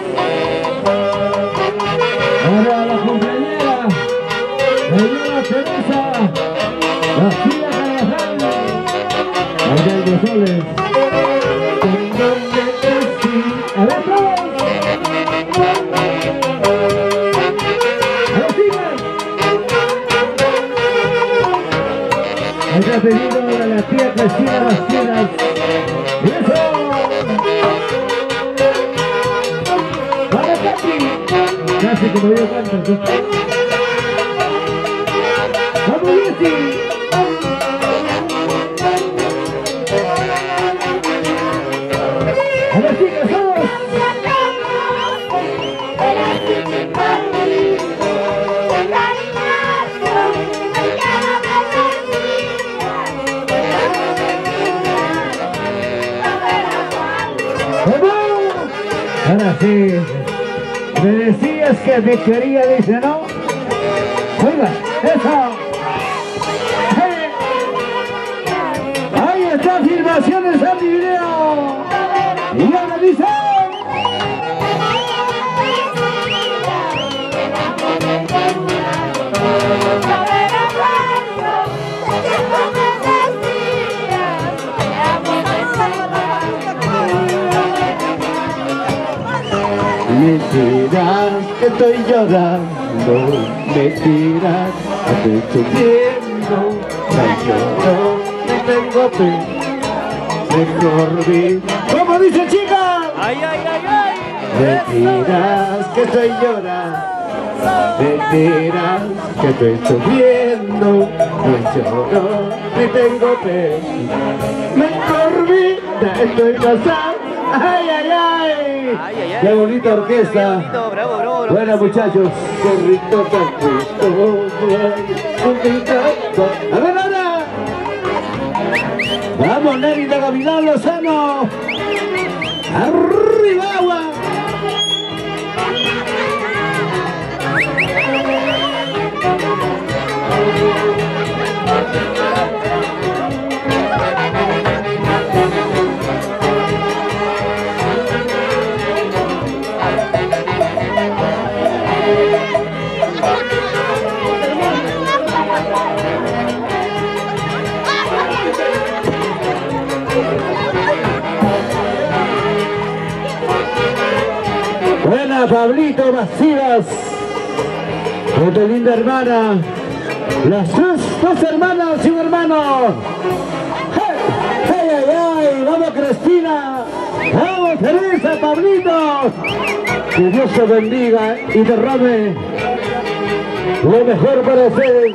Ahora la cumpleañera, la señora Teresa, la tía Carvajal. Ahí están los soles. A ver, todos. A ver, sigan. Ahí está pedido de la tía Cristina Bastidas. ¡Eso! ¡Vamos, Katy! Casi como yo canto. ¡Vamos, Jessy! ¡A ver, chicas, todos! ¡Vamos! Ahora sí. Me decías que me quería, dice, ¿no? Oiga, eso. ¡Hey! Ahí está, filmaciones a mi video. Y ahora dice. Mentiras que estoy llorando, mentiras que estoy sufriendo, ay, yo no tengo fe, mejor vi. ¿Cómo dice, chica?
Ay, ay, ay, ay.
Mentiras que estoy llorando, mentiras que estoy sufriendo, no lloro ni tengo fe, mejor vida estoy pasando. ¡Ay, ay, ay!
Ay, ay, ay.
¡Qué bonita orquesta!
Qué bonito, bravo, bravo, bravo.
Buena, muchachos. ¡Qué rico tanto! ¡A ver, ahora! ¡Vamos, Lenny de Gavilán Lozano! ¡Arriba, agua! Para Pablito Bastidas, con tu linda hermana, las tres, dos hermanas y un hermano. ¡Hey, ay, ay, ay! ¡Vamos, Cristina! ¡Vamos, Teresa, Pablito! Que Dios te bendiga y derrame lo mejor para ustedes.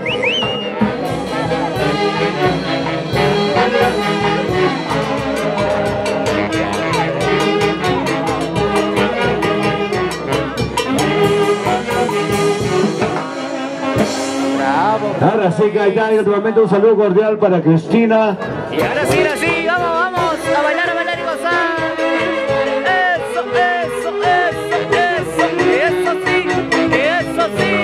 Ahora sí, Gaitán, y naturalmente un saludo cordial para Cristina.
Y ahora sí, ahora sí, vamos, vamos a bailar, a bailar y gozar. Eso, eso, eso, eso, eso sí, eso sí.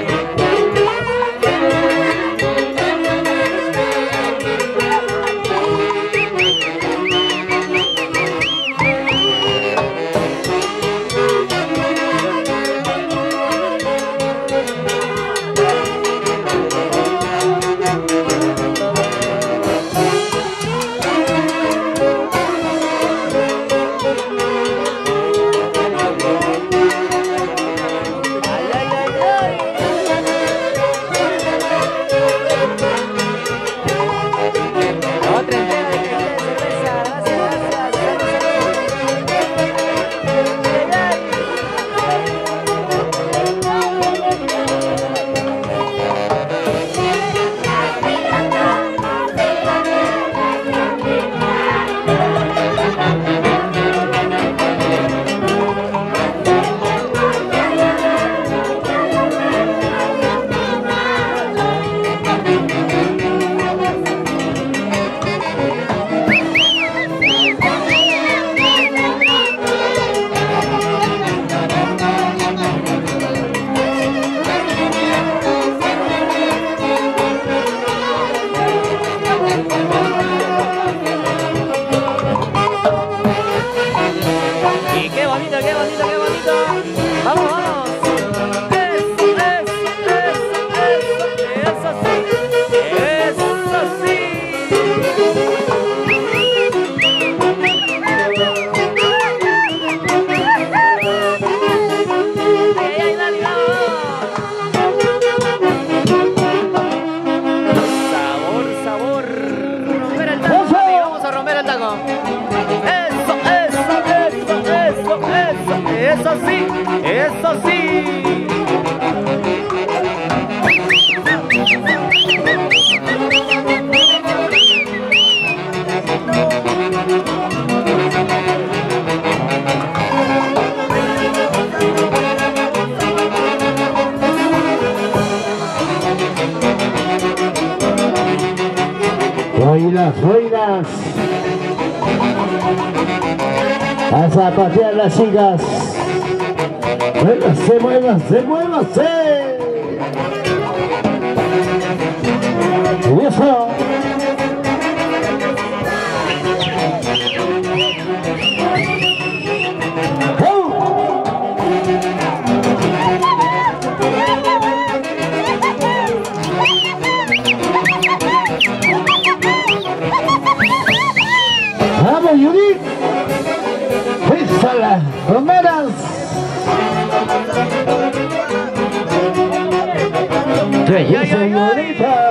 Eso sí, eso sí.
Bailas, bailas. A zapatear las chicas. Muévase, muévase, muévase. Eso. Vamos, Judith. Písala, Romeras.
¡Ay,
señorita!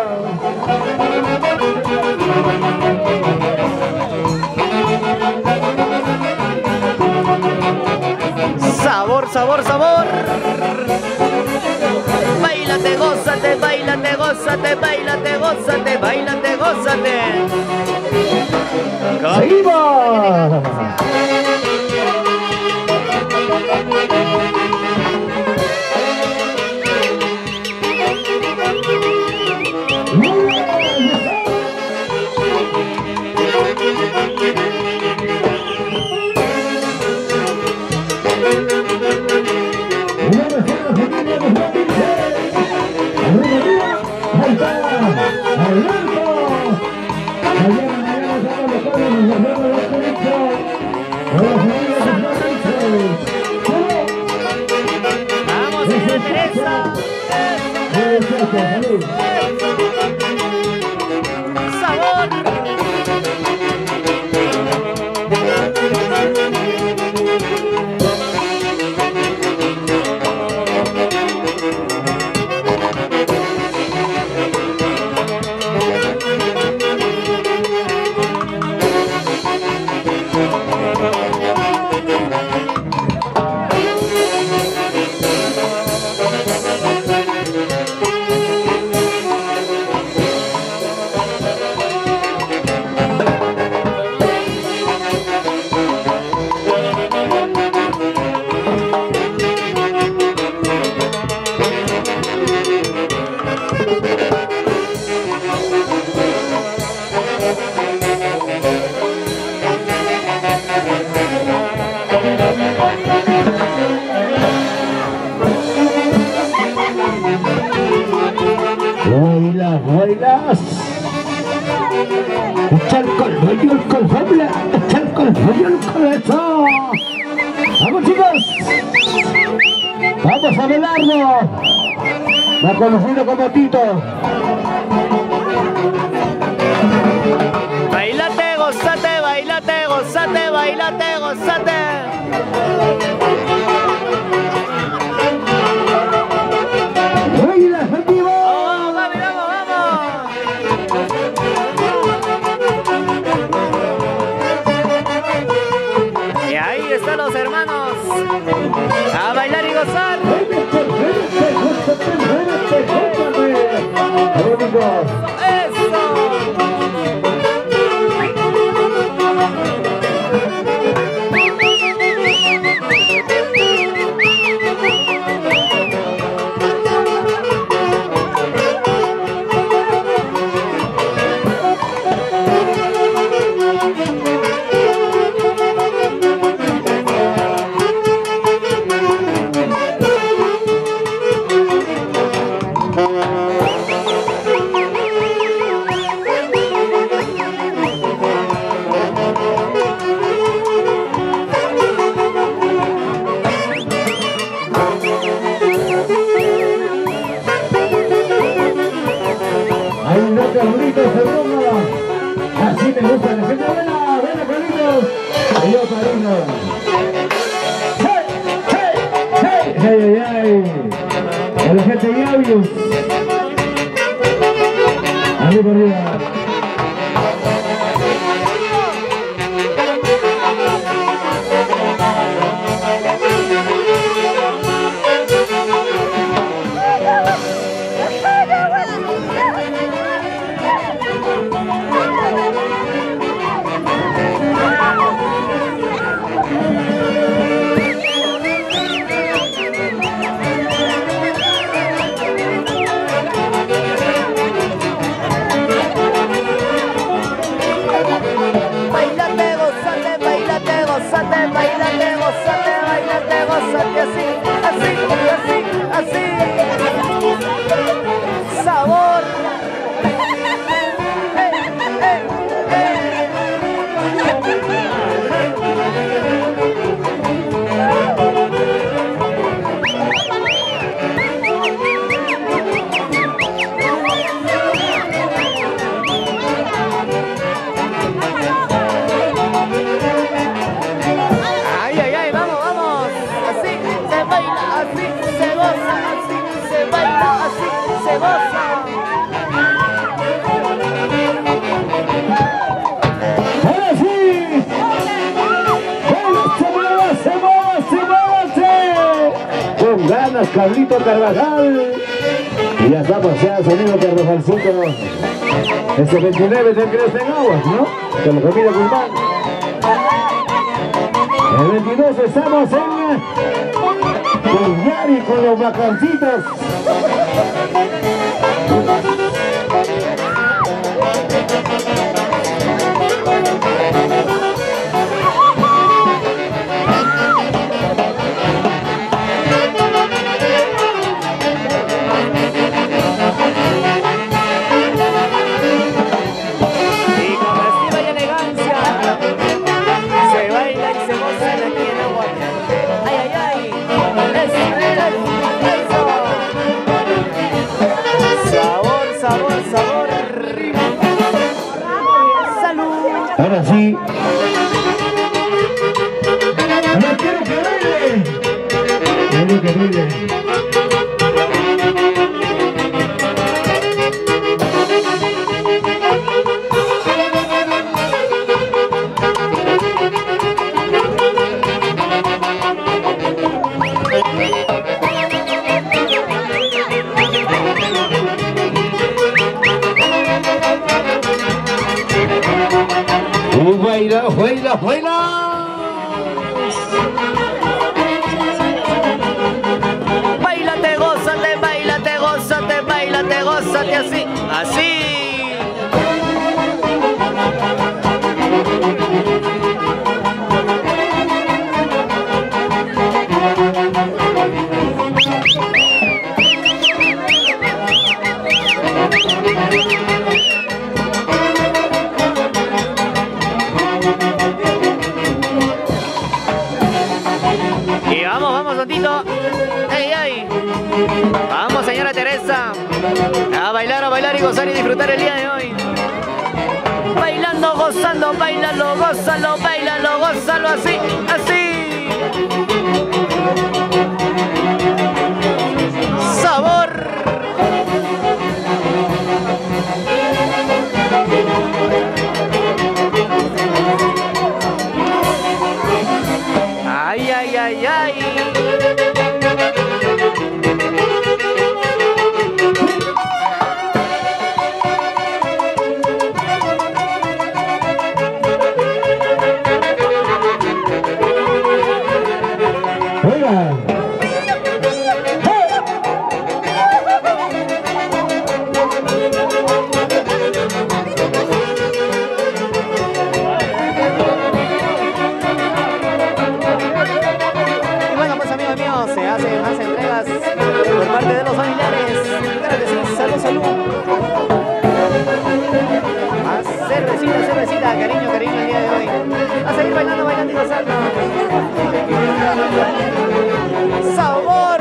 Sabor, sabor, sabor. Báilate, gózate, báilate, gózate, báilate, gózate, báilate, gózate.
¡Seguimos!
Vamos, señora Teresa. Sabor.
Chalco, Mayurco, Fabla, Chalco, Mayurco, eso. Vamos chicos, vamos a velarlo. Más conocido como Tito.
Bailate, gozate, bailate, gozate, bailate, gozate.
¡Baila, vivo!
¡Vamos, vamos, vamos! Y ahí están los hermanos a bailar y gozar. ¡Eso!
Así me gusta la gente. Buena, buena, Carlitos. Adiós, padrino. ¡Hey, hey, hey! ¡Hey, hey, hey! A la gente de Avios. Arriba, arriba. Carlito Carvajal. Y ya estamos, ya sonido Carvajalcito. Ese veintinueve te crees en aguas, ¿no? Con la familia Guzmán. El veintidós estamos en Yari con los bacancitos. Ahora sí. No quiero que baile. Quiero que baile. Baila, baila, baila.
Bailate, gózate, bailate, gózate, bailate, gózate así, así. Vamos, señora Teresa. A bailar, a bailar y gozar y disfrutar el día de hoy. Bailando, gozando, bailalo, gózalo, bailalo, gózalo, así, así. Sabor. Ay, ay, ay, ay. Cariño, cariño el día de hoy. A seguir bailando, bailando y gozando. ¡Sabor!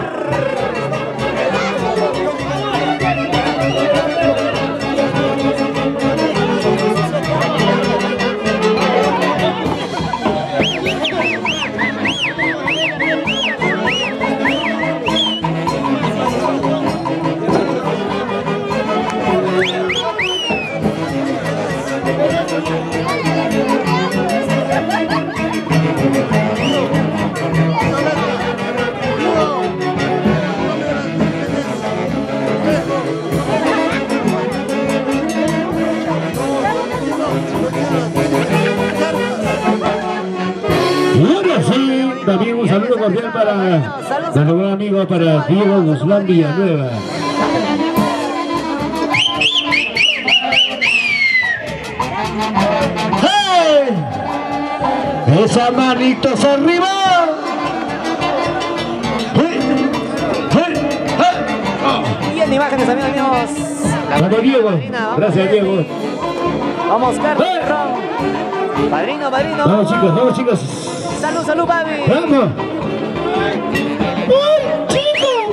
También un saludo cordial para nuestro buen amigo, para Diego Guzmán Villanueva. ¡Hey! ¡Esa manitos arriba! ¡Hey! ¡Hey! ¡Hey! Oh.
Y en imágenes, amigos míos.
Vamos, Diego. Gracias, Diego.
Vamos, Carlos. Hey. Padrino, padrino.
Vamos, chicos, vamos, chicos.
Salud, salud, papi.
Vamos.
¡Uy, chicos!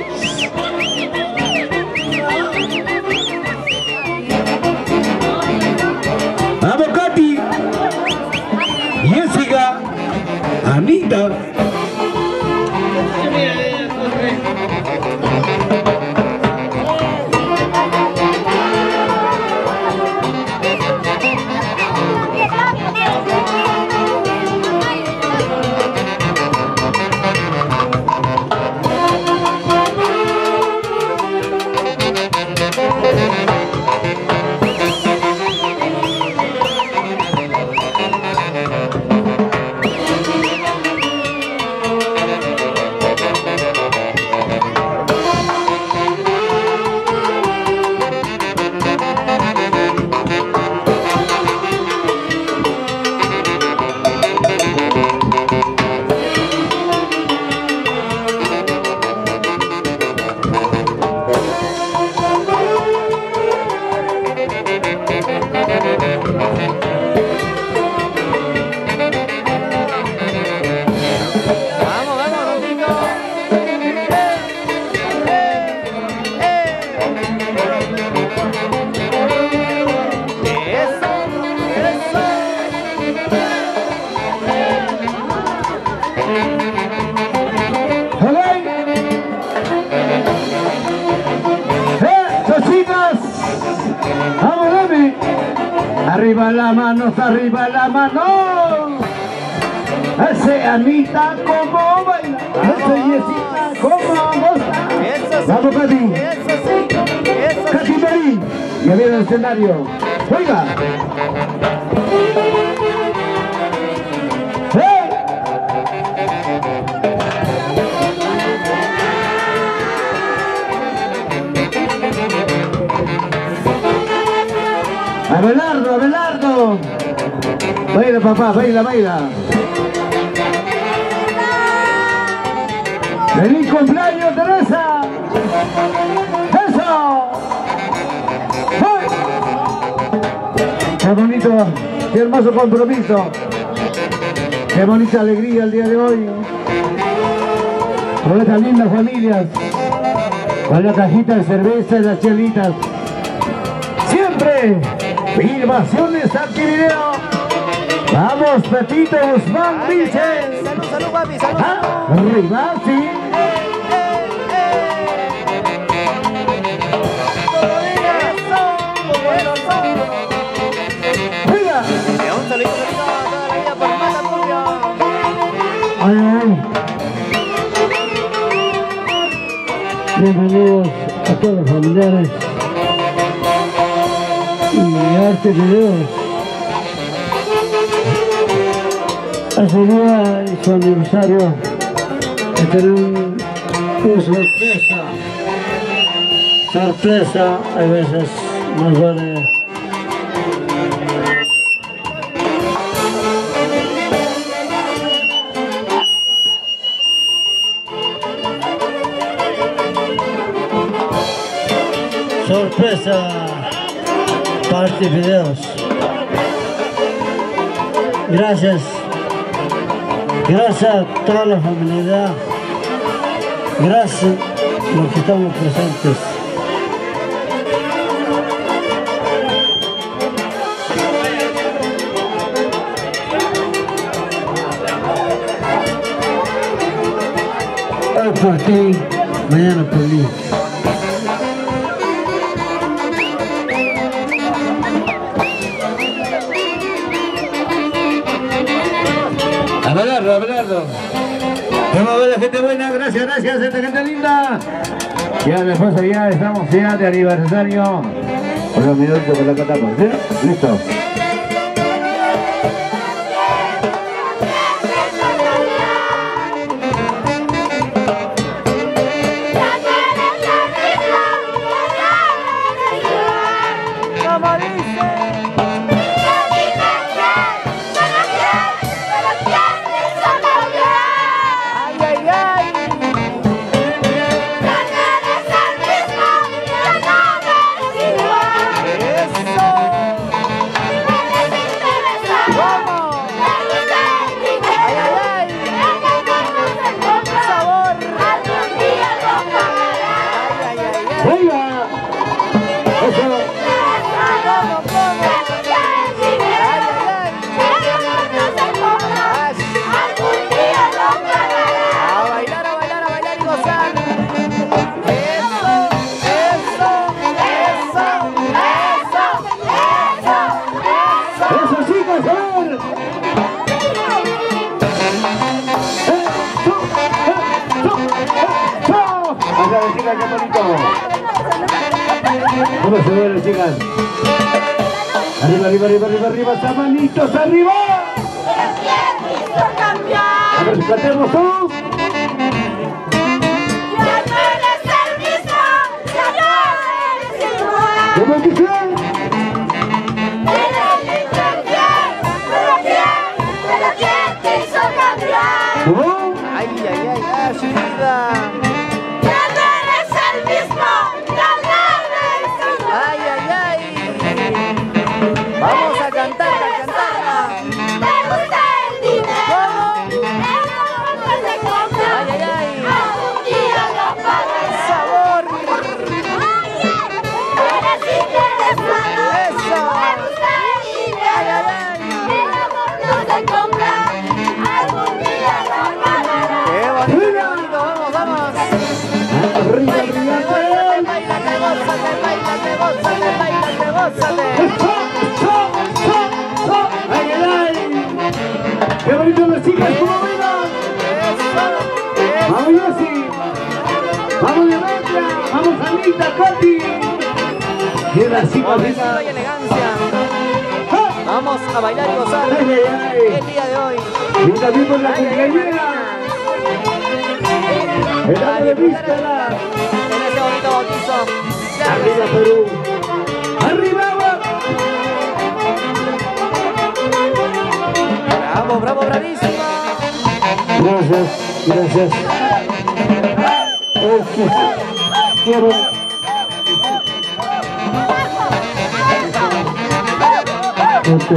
Vamos, Katy. Jessica. Anita. Arriba la mano, arriba la mano. Ese Anita, como baila. Ese Jessica, como goza. Vamos, Katy.
Eso sí. Eso sí.
Katy Mary. Ya viene el escenario. Oiga. ¡Hey! Abelardo, Abelardo. Baila, papá, baila, baila. ¡Feliz cumpleaños, Teresa! ¡Eso! ¡Hey! ¡Qué bonito, qué hermoso compromiso! ¡Qué bonita alegría el día de hoy! Con estas lindas familias, con la cajita de cerveza y las chelitas. Siempre, filmaciones Arquivideo. Vamos, Pepito Guzmán, Vicente.
Salud, salud, papi, salud.
Ah, arriba, sí. Mira.
Un saludito, saludito toda la vida por Mata Pulvio.
Ay, ay. Bienvenidos a todos los familiares y Arte Videos. Ese día y su aniversario que tienen una sorpresa. Sorpresa, a veces más vale. Sorpresa, Parte Videos. Gracias. Gracias a toda la familia. Gracias a los que estamos presentes. Hoy por ti, mañana por mí.
Abelardo, Abelardo. Vamos a ver la gente buena, gracias, gracias, esta gente linda. Ya después ya estamos ya de aniversario. Unos minutos que la catamos, ¿sí? Listo. ¿Cómo se mueven, chicas? Arriba, arriba, arriba, arriba, arriba, ¡está manitos arriba! A ver, cantemos todos.
Ya no eres el mismo, ya no eres igual.
¿Cómo es que sea?
Eres lindo bien, pero bien, pero ¿quién te hizo cambiar?
¿Cómo?
Ay, ay, ay, ay, su vida.
Ya no eres el mismo, ya no eres igual.
Ay, ay, ay. Vamos a cantar, a cantarla.
¿Te gusta el dinero?
¿Cómo?
Eso no se compra.
Ay, ay, ay.
Algún día lo pagaré.
Sabor.
Eres interesado.
Eso.
¿Te gusta el dinero?
Ay, ay, ay.
El amor no se compra. Algún día lo pagaré.
Qué bonito, qué bonito. Vamos, vamos.
Arriba,
Baila,
arriba,
baila, gózate, baila, gózate, baila, gózate.
¡Ay, ay, ay! ¡Qué bonito las chicas! ¿Cómo bailan?
Eso,
¡Vamos, Yossi! ¡Vamos, Demetria! ¡Vamos, Anita, Katy! ¡Qué las chicas
Modestia y
lindas!
elegancia.
¡Ah!
Vamos a bailar y gozar
¡Ay, ay, ay!
el día de hoy.
Y también con la cumpleañera. El
A
año de
disfrutar
víspera.
en ese bonito bautizo.
Arriba, Perú. Arriba, agua.
Bravo, bravo, bravísimo.
Gracias, gracias. Es que quiero... Este...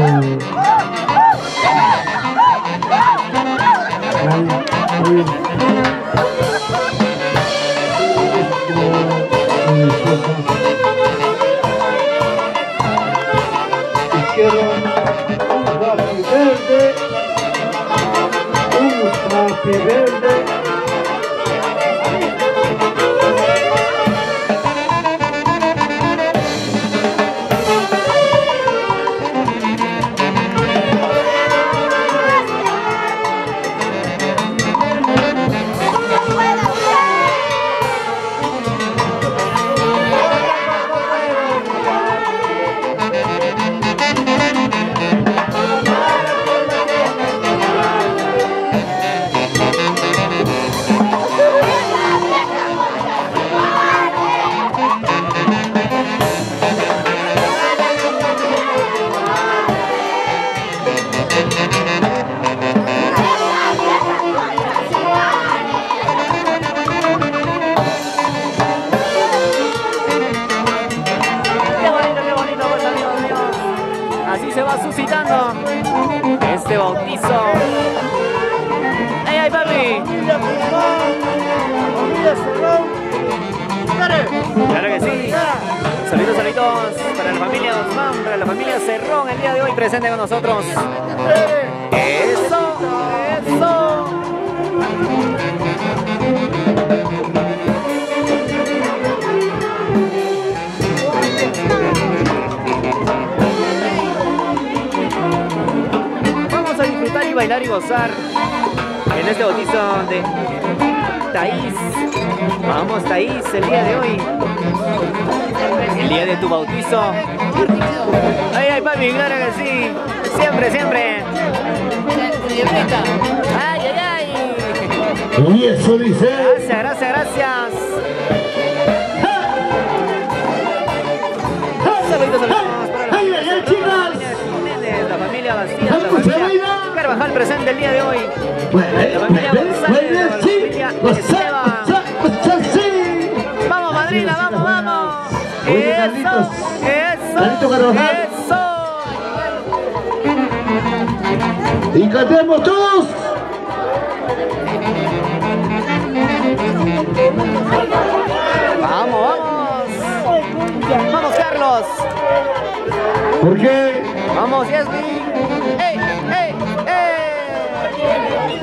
Ay, ay. Quiero un happy verde, un happy verde.
Así se va suscitando este bautizo. ¡Ay, ay, papi! Claro que sí. Saludos, saludos para la familia Osman, para la familia Cerrón, el día de hoy presente con nosotros. ¡Eso! ¡Eso! Vamos a disfrutar y bailar y gozar en este bautizo de Thaís. Vamos, Thaís, el día de hoy. El día de tu bautizo. Ay, ay, papi, claro que sí. Siempre, siempre. Ay, ay, ay.
Y eso dice.
Gracias, gracias, gracias. Saludos, saludos para la
Ay, ay, ay, chicas.
la familia Bastida, la familia Carvajal presente el día de hoy. La familia González, la familia Esteban. Vamos, madrina, vamos, vamos. Eso, eso, eso.
Y cantemos todos.
Vamos, vamos. Vamos, Carlos.
¿Por qué?
Vamos, Yasmin. ¡Ey, ey, ey!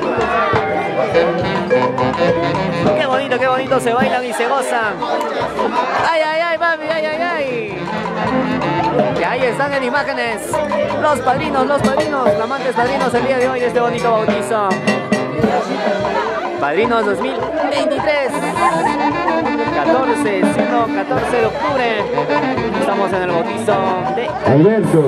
Qué bonito, qué bonito se bailan y se gozan. ¡Ay, ay, ay, mami! ¡Ay, ay, ay! Y ahí están en imágenes los padrinos, los padrinos, flamantes padrinos el día de hoy de este bonito bautizo. Padrinos dos mil veintitrés. catorce, siendo catorce de octubre. Estamos en el bautizo de
Alberto.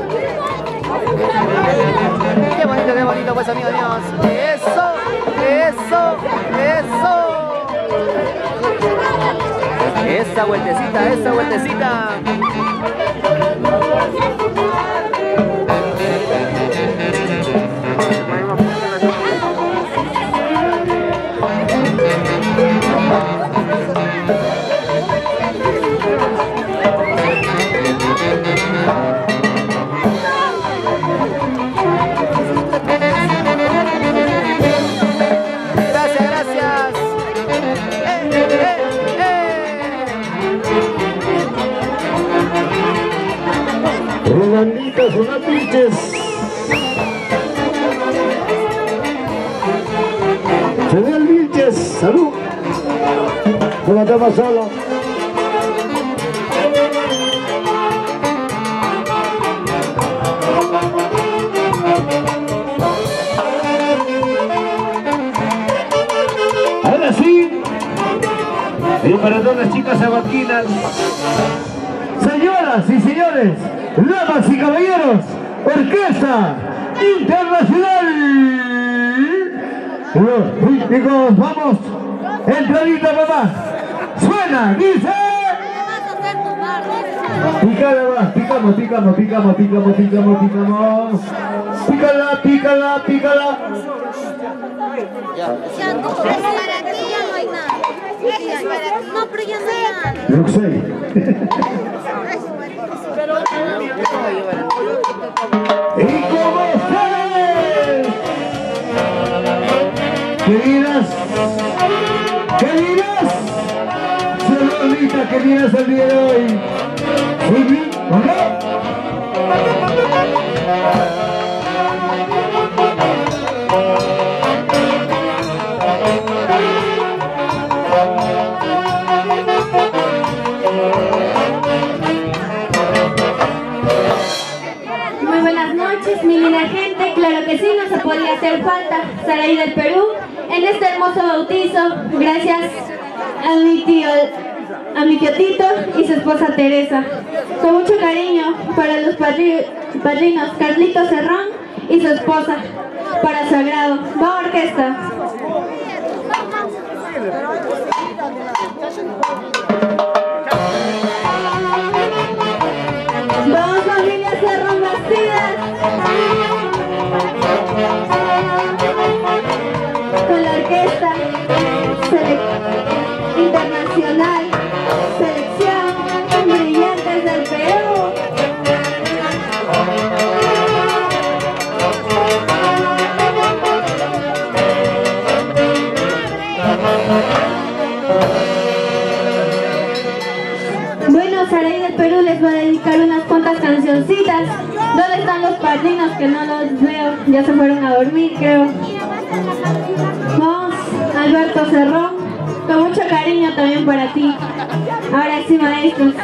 Qué bonito, qué bonito, pues, amigos míos. Eso, eso, eso. Esa vueltecita, esa vueltecita. Gracias, gracias. Eh, eh, eh.
Rolanditas, unas pinches. Se ve el Vilches, salud. No la toma solo. Ahora sí. Y para todas las chicas sabaquinas. Señoras y señores, damas y caballeros, Orquesta Internacional. Los rítmicos, vamos, entradita papá, suena, dice. Pícala más, picamos, picamos, picamos, picamos, picamos, picamos. Pícala, pícala, pícala.
Ya, no, es para ti, ya no hay nada. Eso es para ti. No, pero ya no hay nada.
Lo sé. ¿Y cómo estás? ¿Qué dirás? ¿Qué dirás? Solita familia que vienes el día de hoy. Muy bien, ¿no?
Muy buenas noches, mi linda gente. Claro que sí, no se podía hacer falta. Saraí del Perú, en este hermoso bautizo, gracias a mi tío, a mi tío Tito y su esposa Teresa. Con mucho cariño para los padri padrinos Carlitos Serrón y su esposa, para Sagrado. Va orquesta. Vamos familia Serrón Bastidas. Con la orquesta Sele internacional, selección Brillantes del Perú. Bueno, Saraí del Perú les va a dedicar unas cuantas cancioncitas. ¿Dónde están los padrinos que no los veo? Ya se fueron a dormir, creo. Vamos, Alberto Cerrón, con mucho cariño también para ti. Ahora sí, maestros.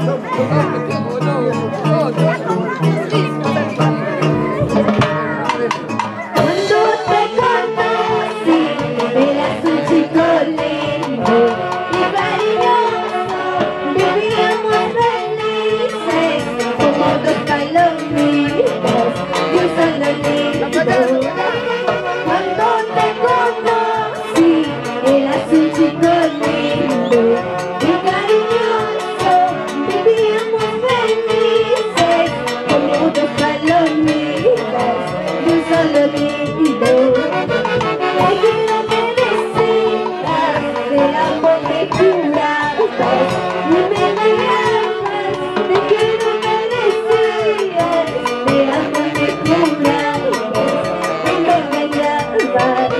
Cuando te conocí, eras un chico lindo y cariñoso. Vivíamos felices como dos palomitas y un solo nido. Cuando te conocí, eras un chico lindo y cariñoso. Vivíamos felices como dos palomitas y un solo nido. Te quiero que decías, te amo, te jurabas, y me negabas. Te quiero que decías, te amo, te jurabas, y me negabas.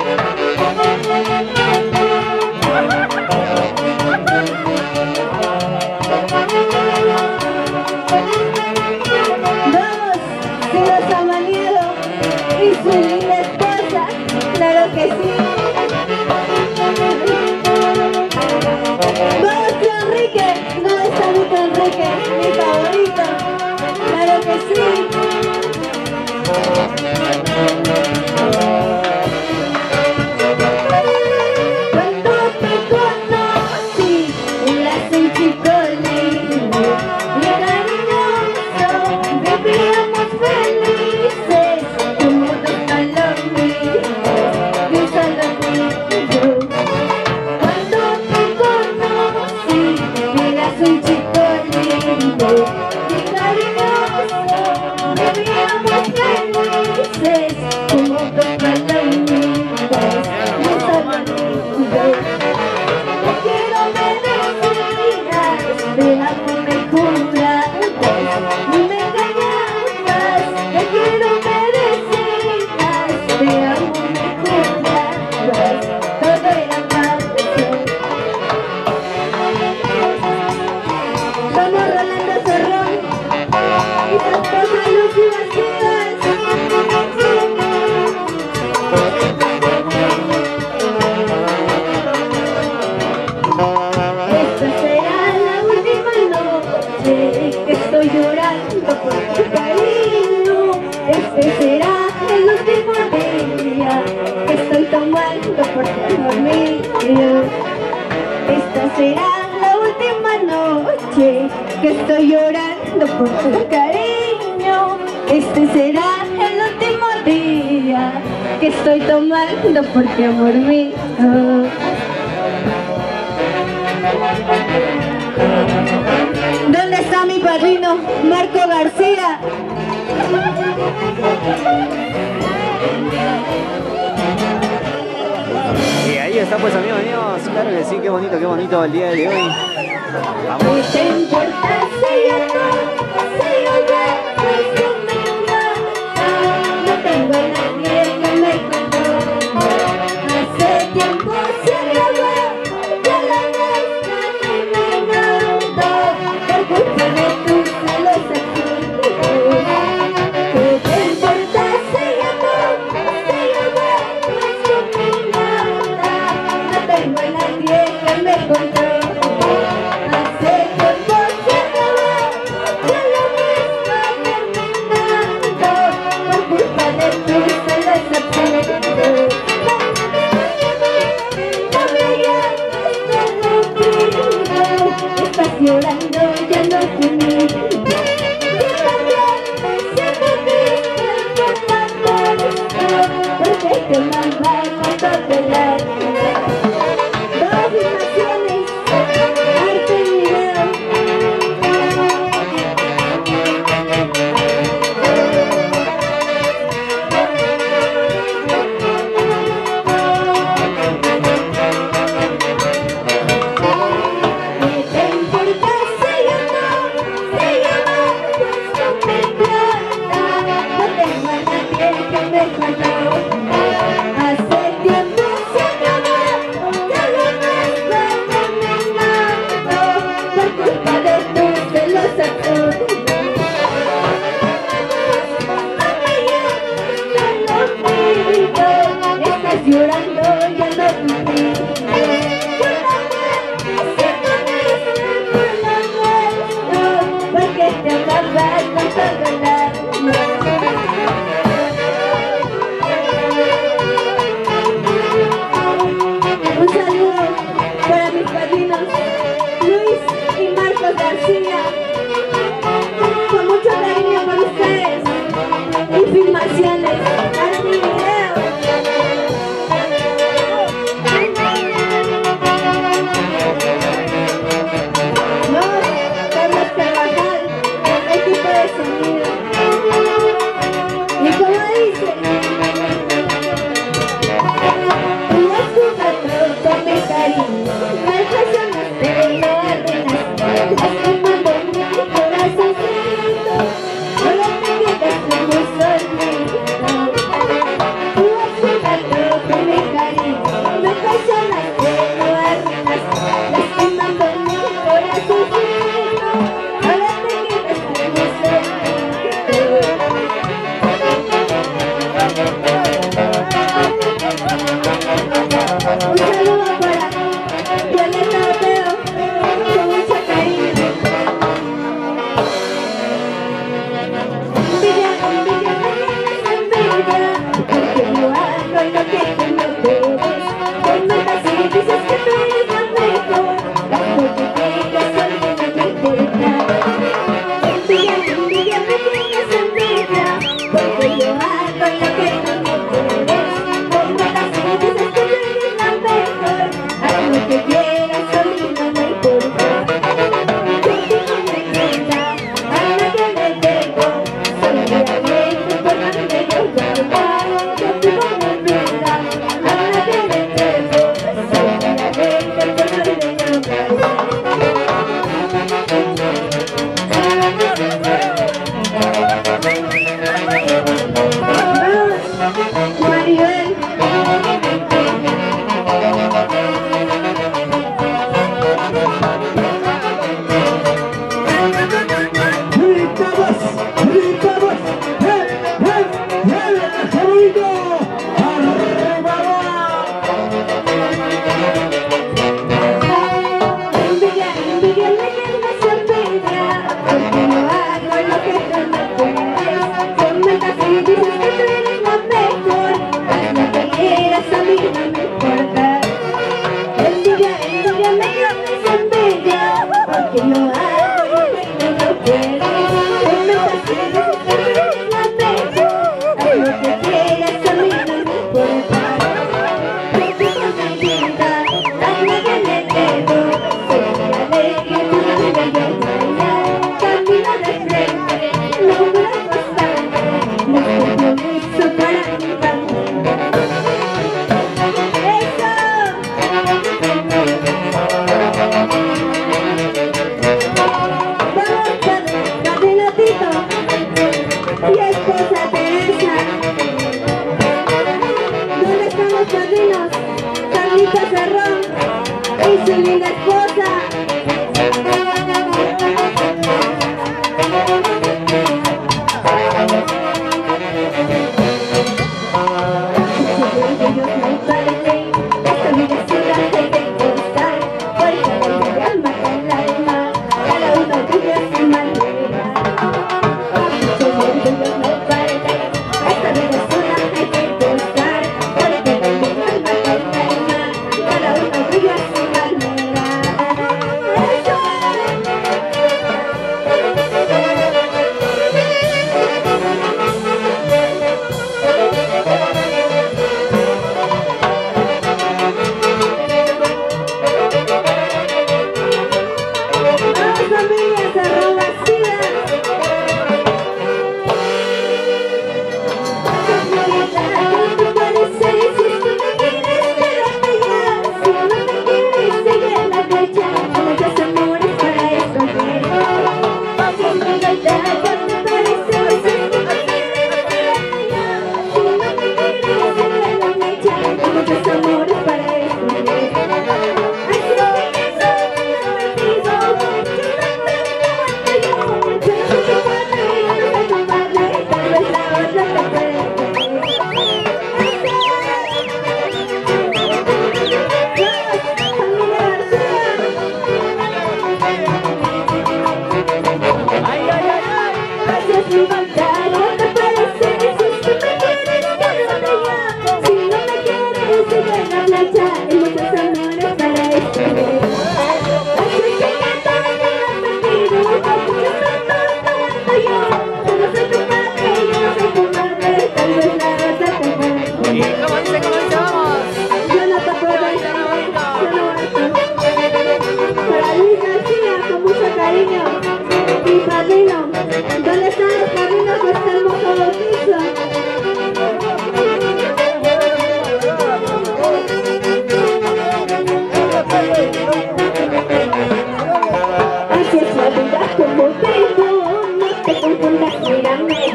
Vamos, señor Samaniego y su linda esposa, claro que sí. Vamos, tío Enrique, ¿dónde está mi tío Enrique? Mi favorito, claro que sí. Cuando te conocí, eras un chico lindo y cariñoso. Vivíamos felices como dos palomitas y un solo nido. Cuando te conocí, eras un chico lindo y cariñoso. Vivíamos felices como dos palomitas y un solo nido. Te quiero me decías, te amo me jurabas, y me engañabas. Te quiero me decías, te amo me jurabas, todo era falso. Vamos Rolando Cerrón y su esposa Lucy Bastidas. Esta será la última noche que estoy llorando por tu cariño. Este será el último día que estoy tomando por tu amor mío. Esta será la última noche que estoy llorando por tu cariño. Este será el último día que estoy tomando por tu amor mío. ¿Dónde está mi padrino Marco García?
Y ahí está pues amigos míos, claro que sí, qué bonito, qué bonito el día de hoy. Vamos.
No te importa si yo no, si yo no, si yo me no tengo a nadie que me conozca. Hace tiempo se acabó, ya la nuestra terminó. ¿Qué te importa? Se llamó, se llamó, pues con mi plata. No tengo a nadie que me controle. Hace tiempo se acabó, ya lo mismo terminando. Por culpa de tus celos absurdos. No me llames, te lo pido. Estás llorando, ya no te miro. Porque te manda con todo el alma. Dos imágenes, arte y video. ¿Qué te importa? Se llama, se llama, pues con mi plata. No tengo a nadie que me controle. Hace tiempo se acabó, ya lo nuestro terminando. Por culpa de tus celos absurdos. No me llames, te lo pido. Estás llorando, ya no te pido. Yo también siento triste por lo nuestro, porque te acabas con todo el alma.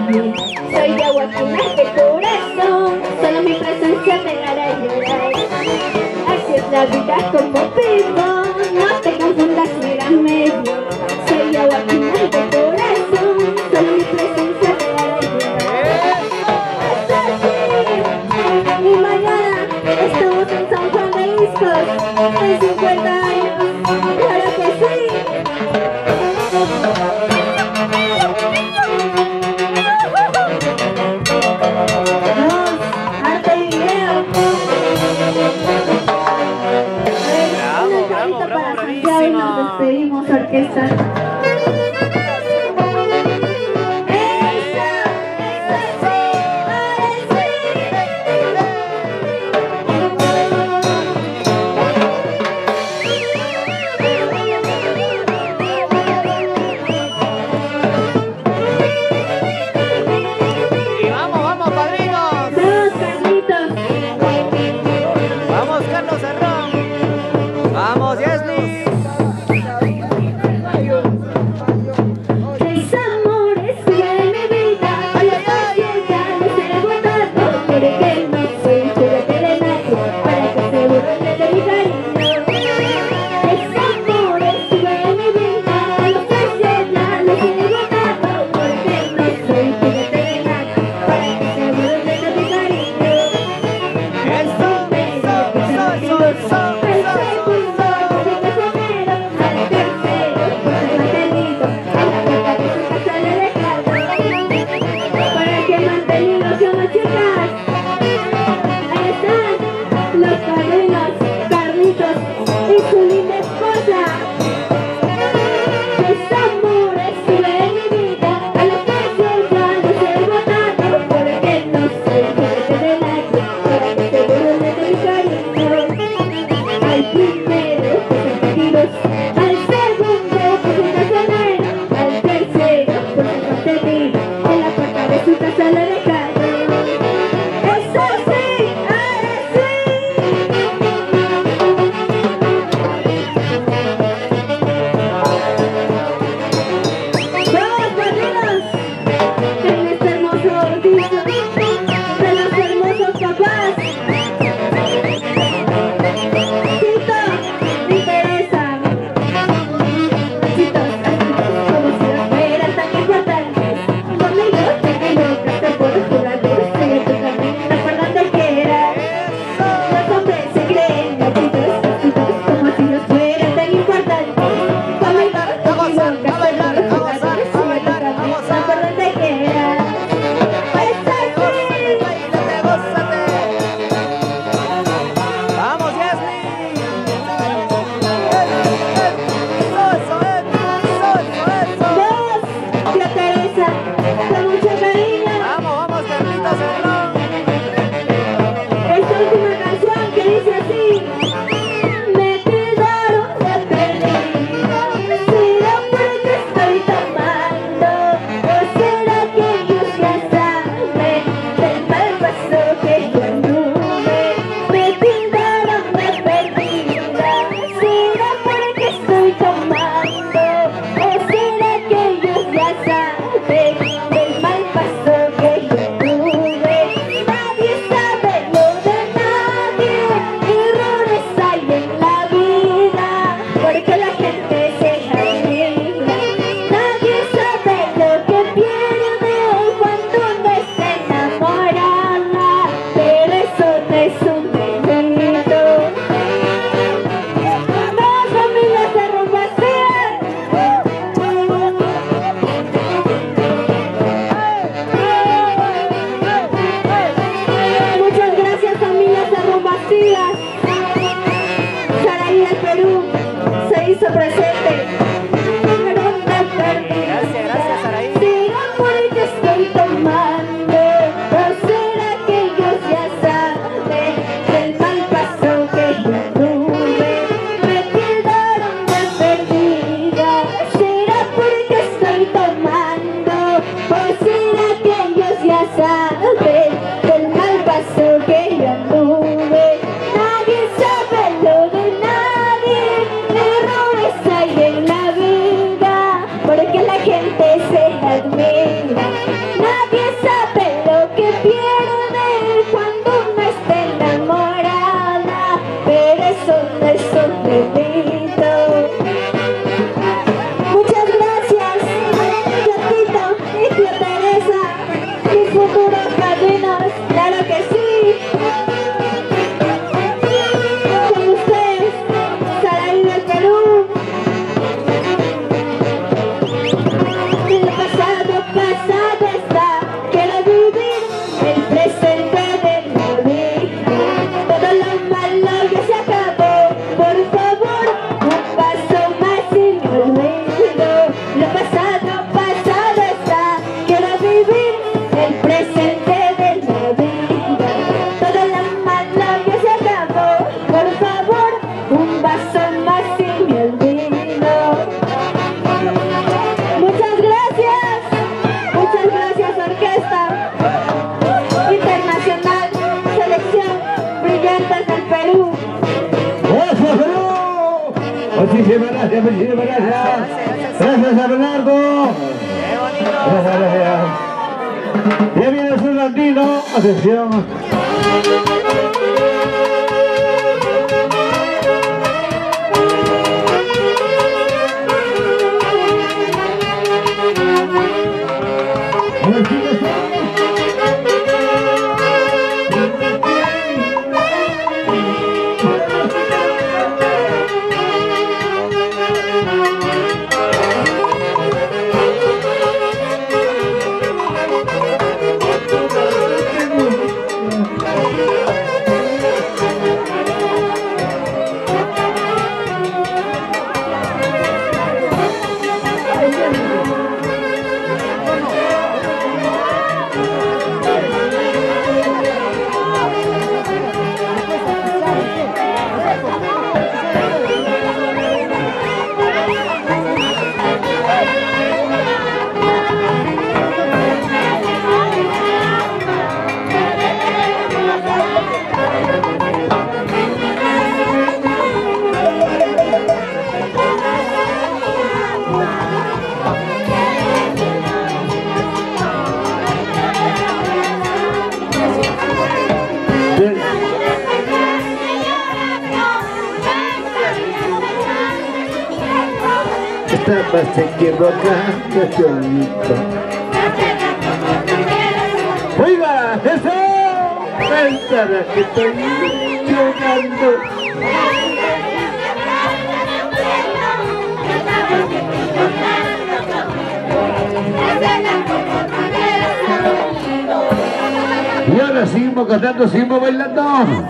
mí. Soy de Aguaquinas de corazón, solo mi presencia me hará llorar. Así es la vida como vivo, no te confundas, mírame yo. Soy de Aguaquinas de corazón, solo mi presencia me hará llorar. Hasta aquí, y mañana estamos en San Juan de Iscos, en cincuenta años, claro que sí. Nos despedimos, orquesta.
Gracias, muchísimas gracias. Gracias a Bernardo. Gracias, gracias. Ya viene el Fernandino. Atención. Estabas equivocado, solito. Oiga, eso. Pensará que estoy llorando. Y ahora seguimos cantando, seguimos bailando.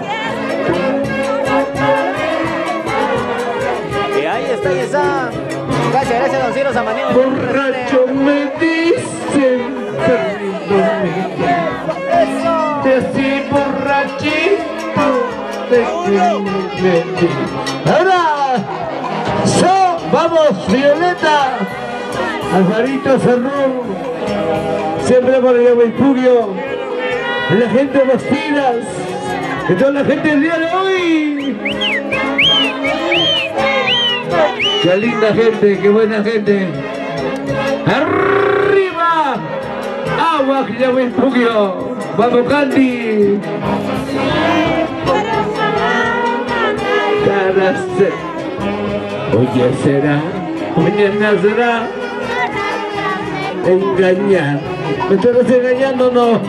Y ahí está, ahí está. Gracias, gracias, don Ciro Samaneo.
Borracho me dicen, perdóname. De así borrachito, de que me di. Ahora, so, vamos, Violeta, Alvarito Cerrón, siempre por el Huaypurio, la gente de Bastidas, de toda la gente del día de hoy. Qué linda gente, qué buena gente. ¡Arriba! ¡Agua, Huaypurio! ¡Vamos, Candy! Hoy será, mañana será. Engañar. ¿Me estás engañando o no?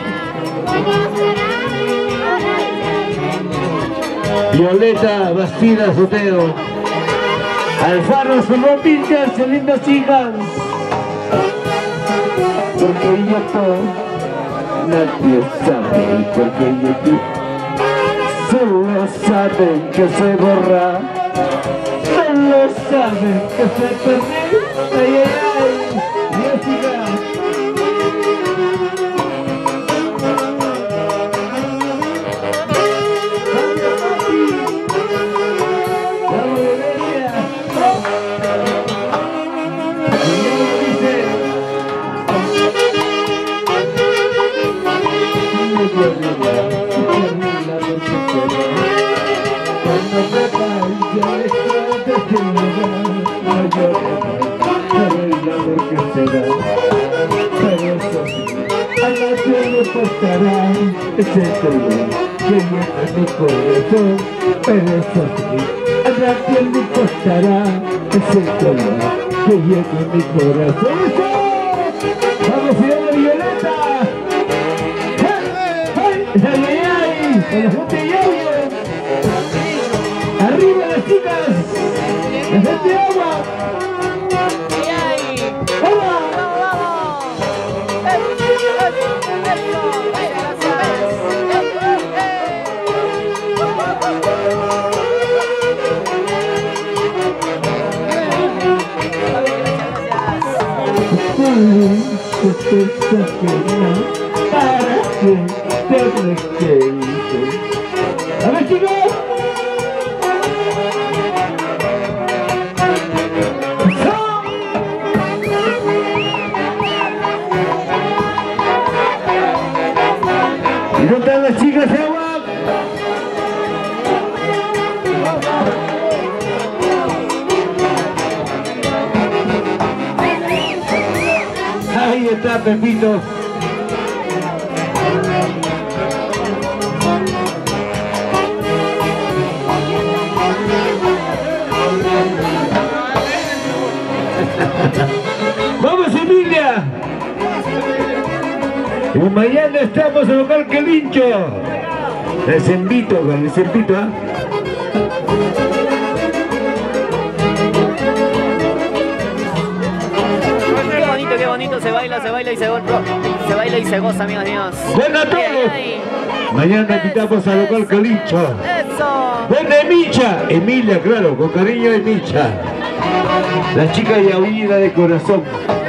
Violeta, Bastida, Sotero. Alfaro, Solón, Pinchas, lindas chicas. Porque yo todo, nadie sabe. Porque yo solo saben que se borra. Solo saben que se perdió. Ay, ay, ay. Jessica. Costará ese dolor que llena mi corazón, pero eso sí, a nadie le costará ese dolor que llena mi corazón. ¡Eso! ¡Vamos, señora Violeta! ¡Ay! ¡Ay! ¡Ay, ay, ay! ¡Con la gente de audio! ¡Arriba las chicas! ¡La gente de agua! Para que te requeríte. A ver, chicos. ¿Y dónde están las chicas de agua? Pepito. ¡Vamos, Emilia! Y mañana estamos en el local Quelincho. Les invito, les invito, ¿eh?
Qué bonito, qué bonito, se baila, se baila y se goza, se baila y se goza, amigos míos.
¡Buenas a todos!
Ay, ay,
Mañana invitamos al local Quelincho.
¡Eso!
¡Buena Micha! Emilia, claro, con cariño de Micha. La chica yahuida de corazón.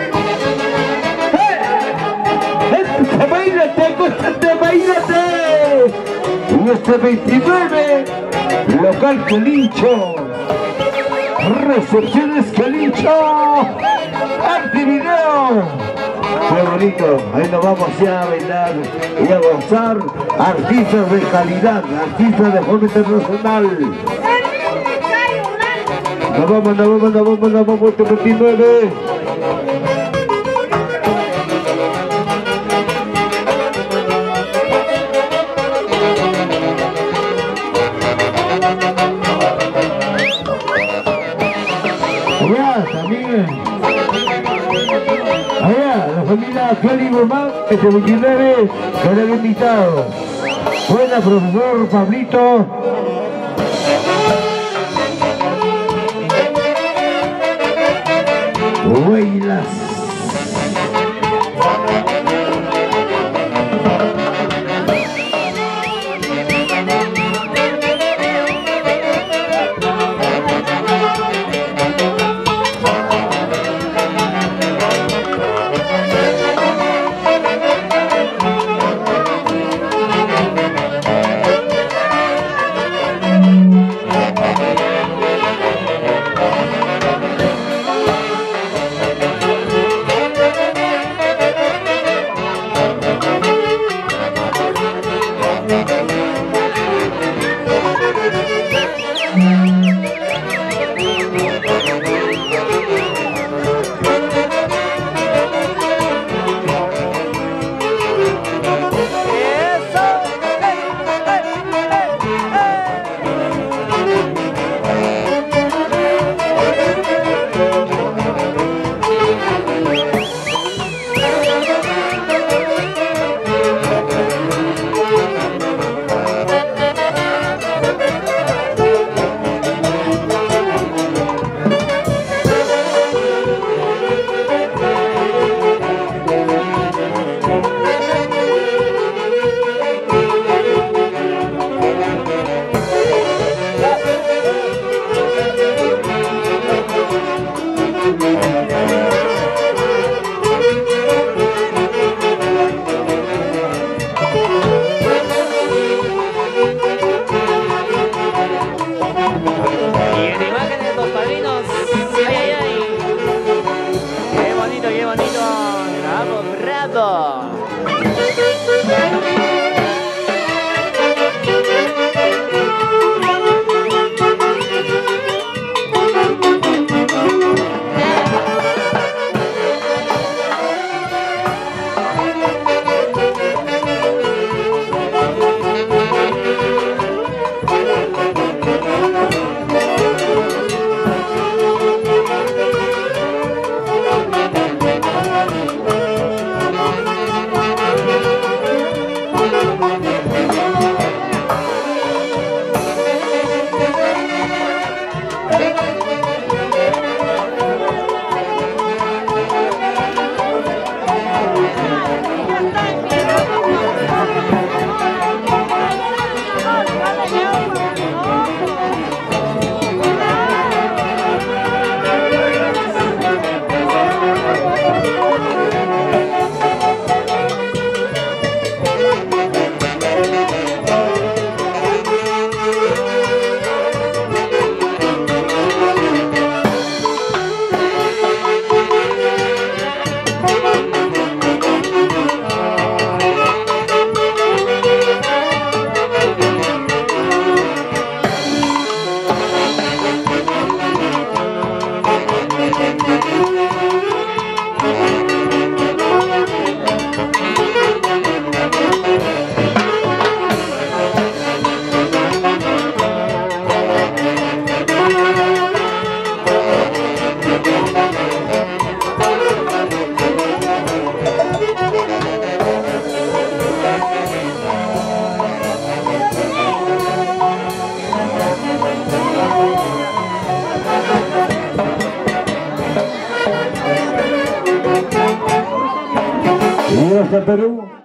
¡Eh! ¡Bailate, cóstate, bailate! Y este veintinueve, local Quelincho. Recepciones Quelincho. ¡Arte video! ¡Qué bonito! Ahí nos vamos ya a bailar y a gozar. Artistas de calidad, artistas de forma internacional. Nos vamos, nos vamos, nos vamos, nos vamos, este veintinueve. Allá también. Allá, la familia Feli Guzmán, este veintinueve, queda invitado. Buena, profesor Pablito. Huaylas.
Perú.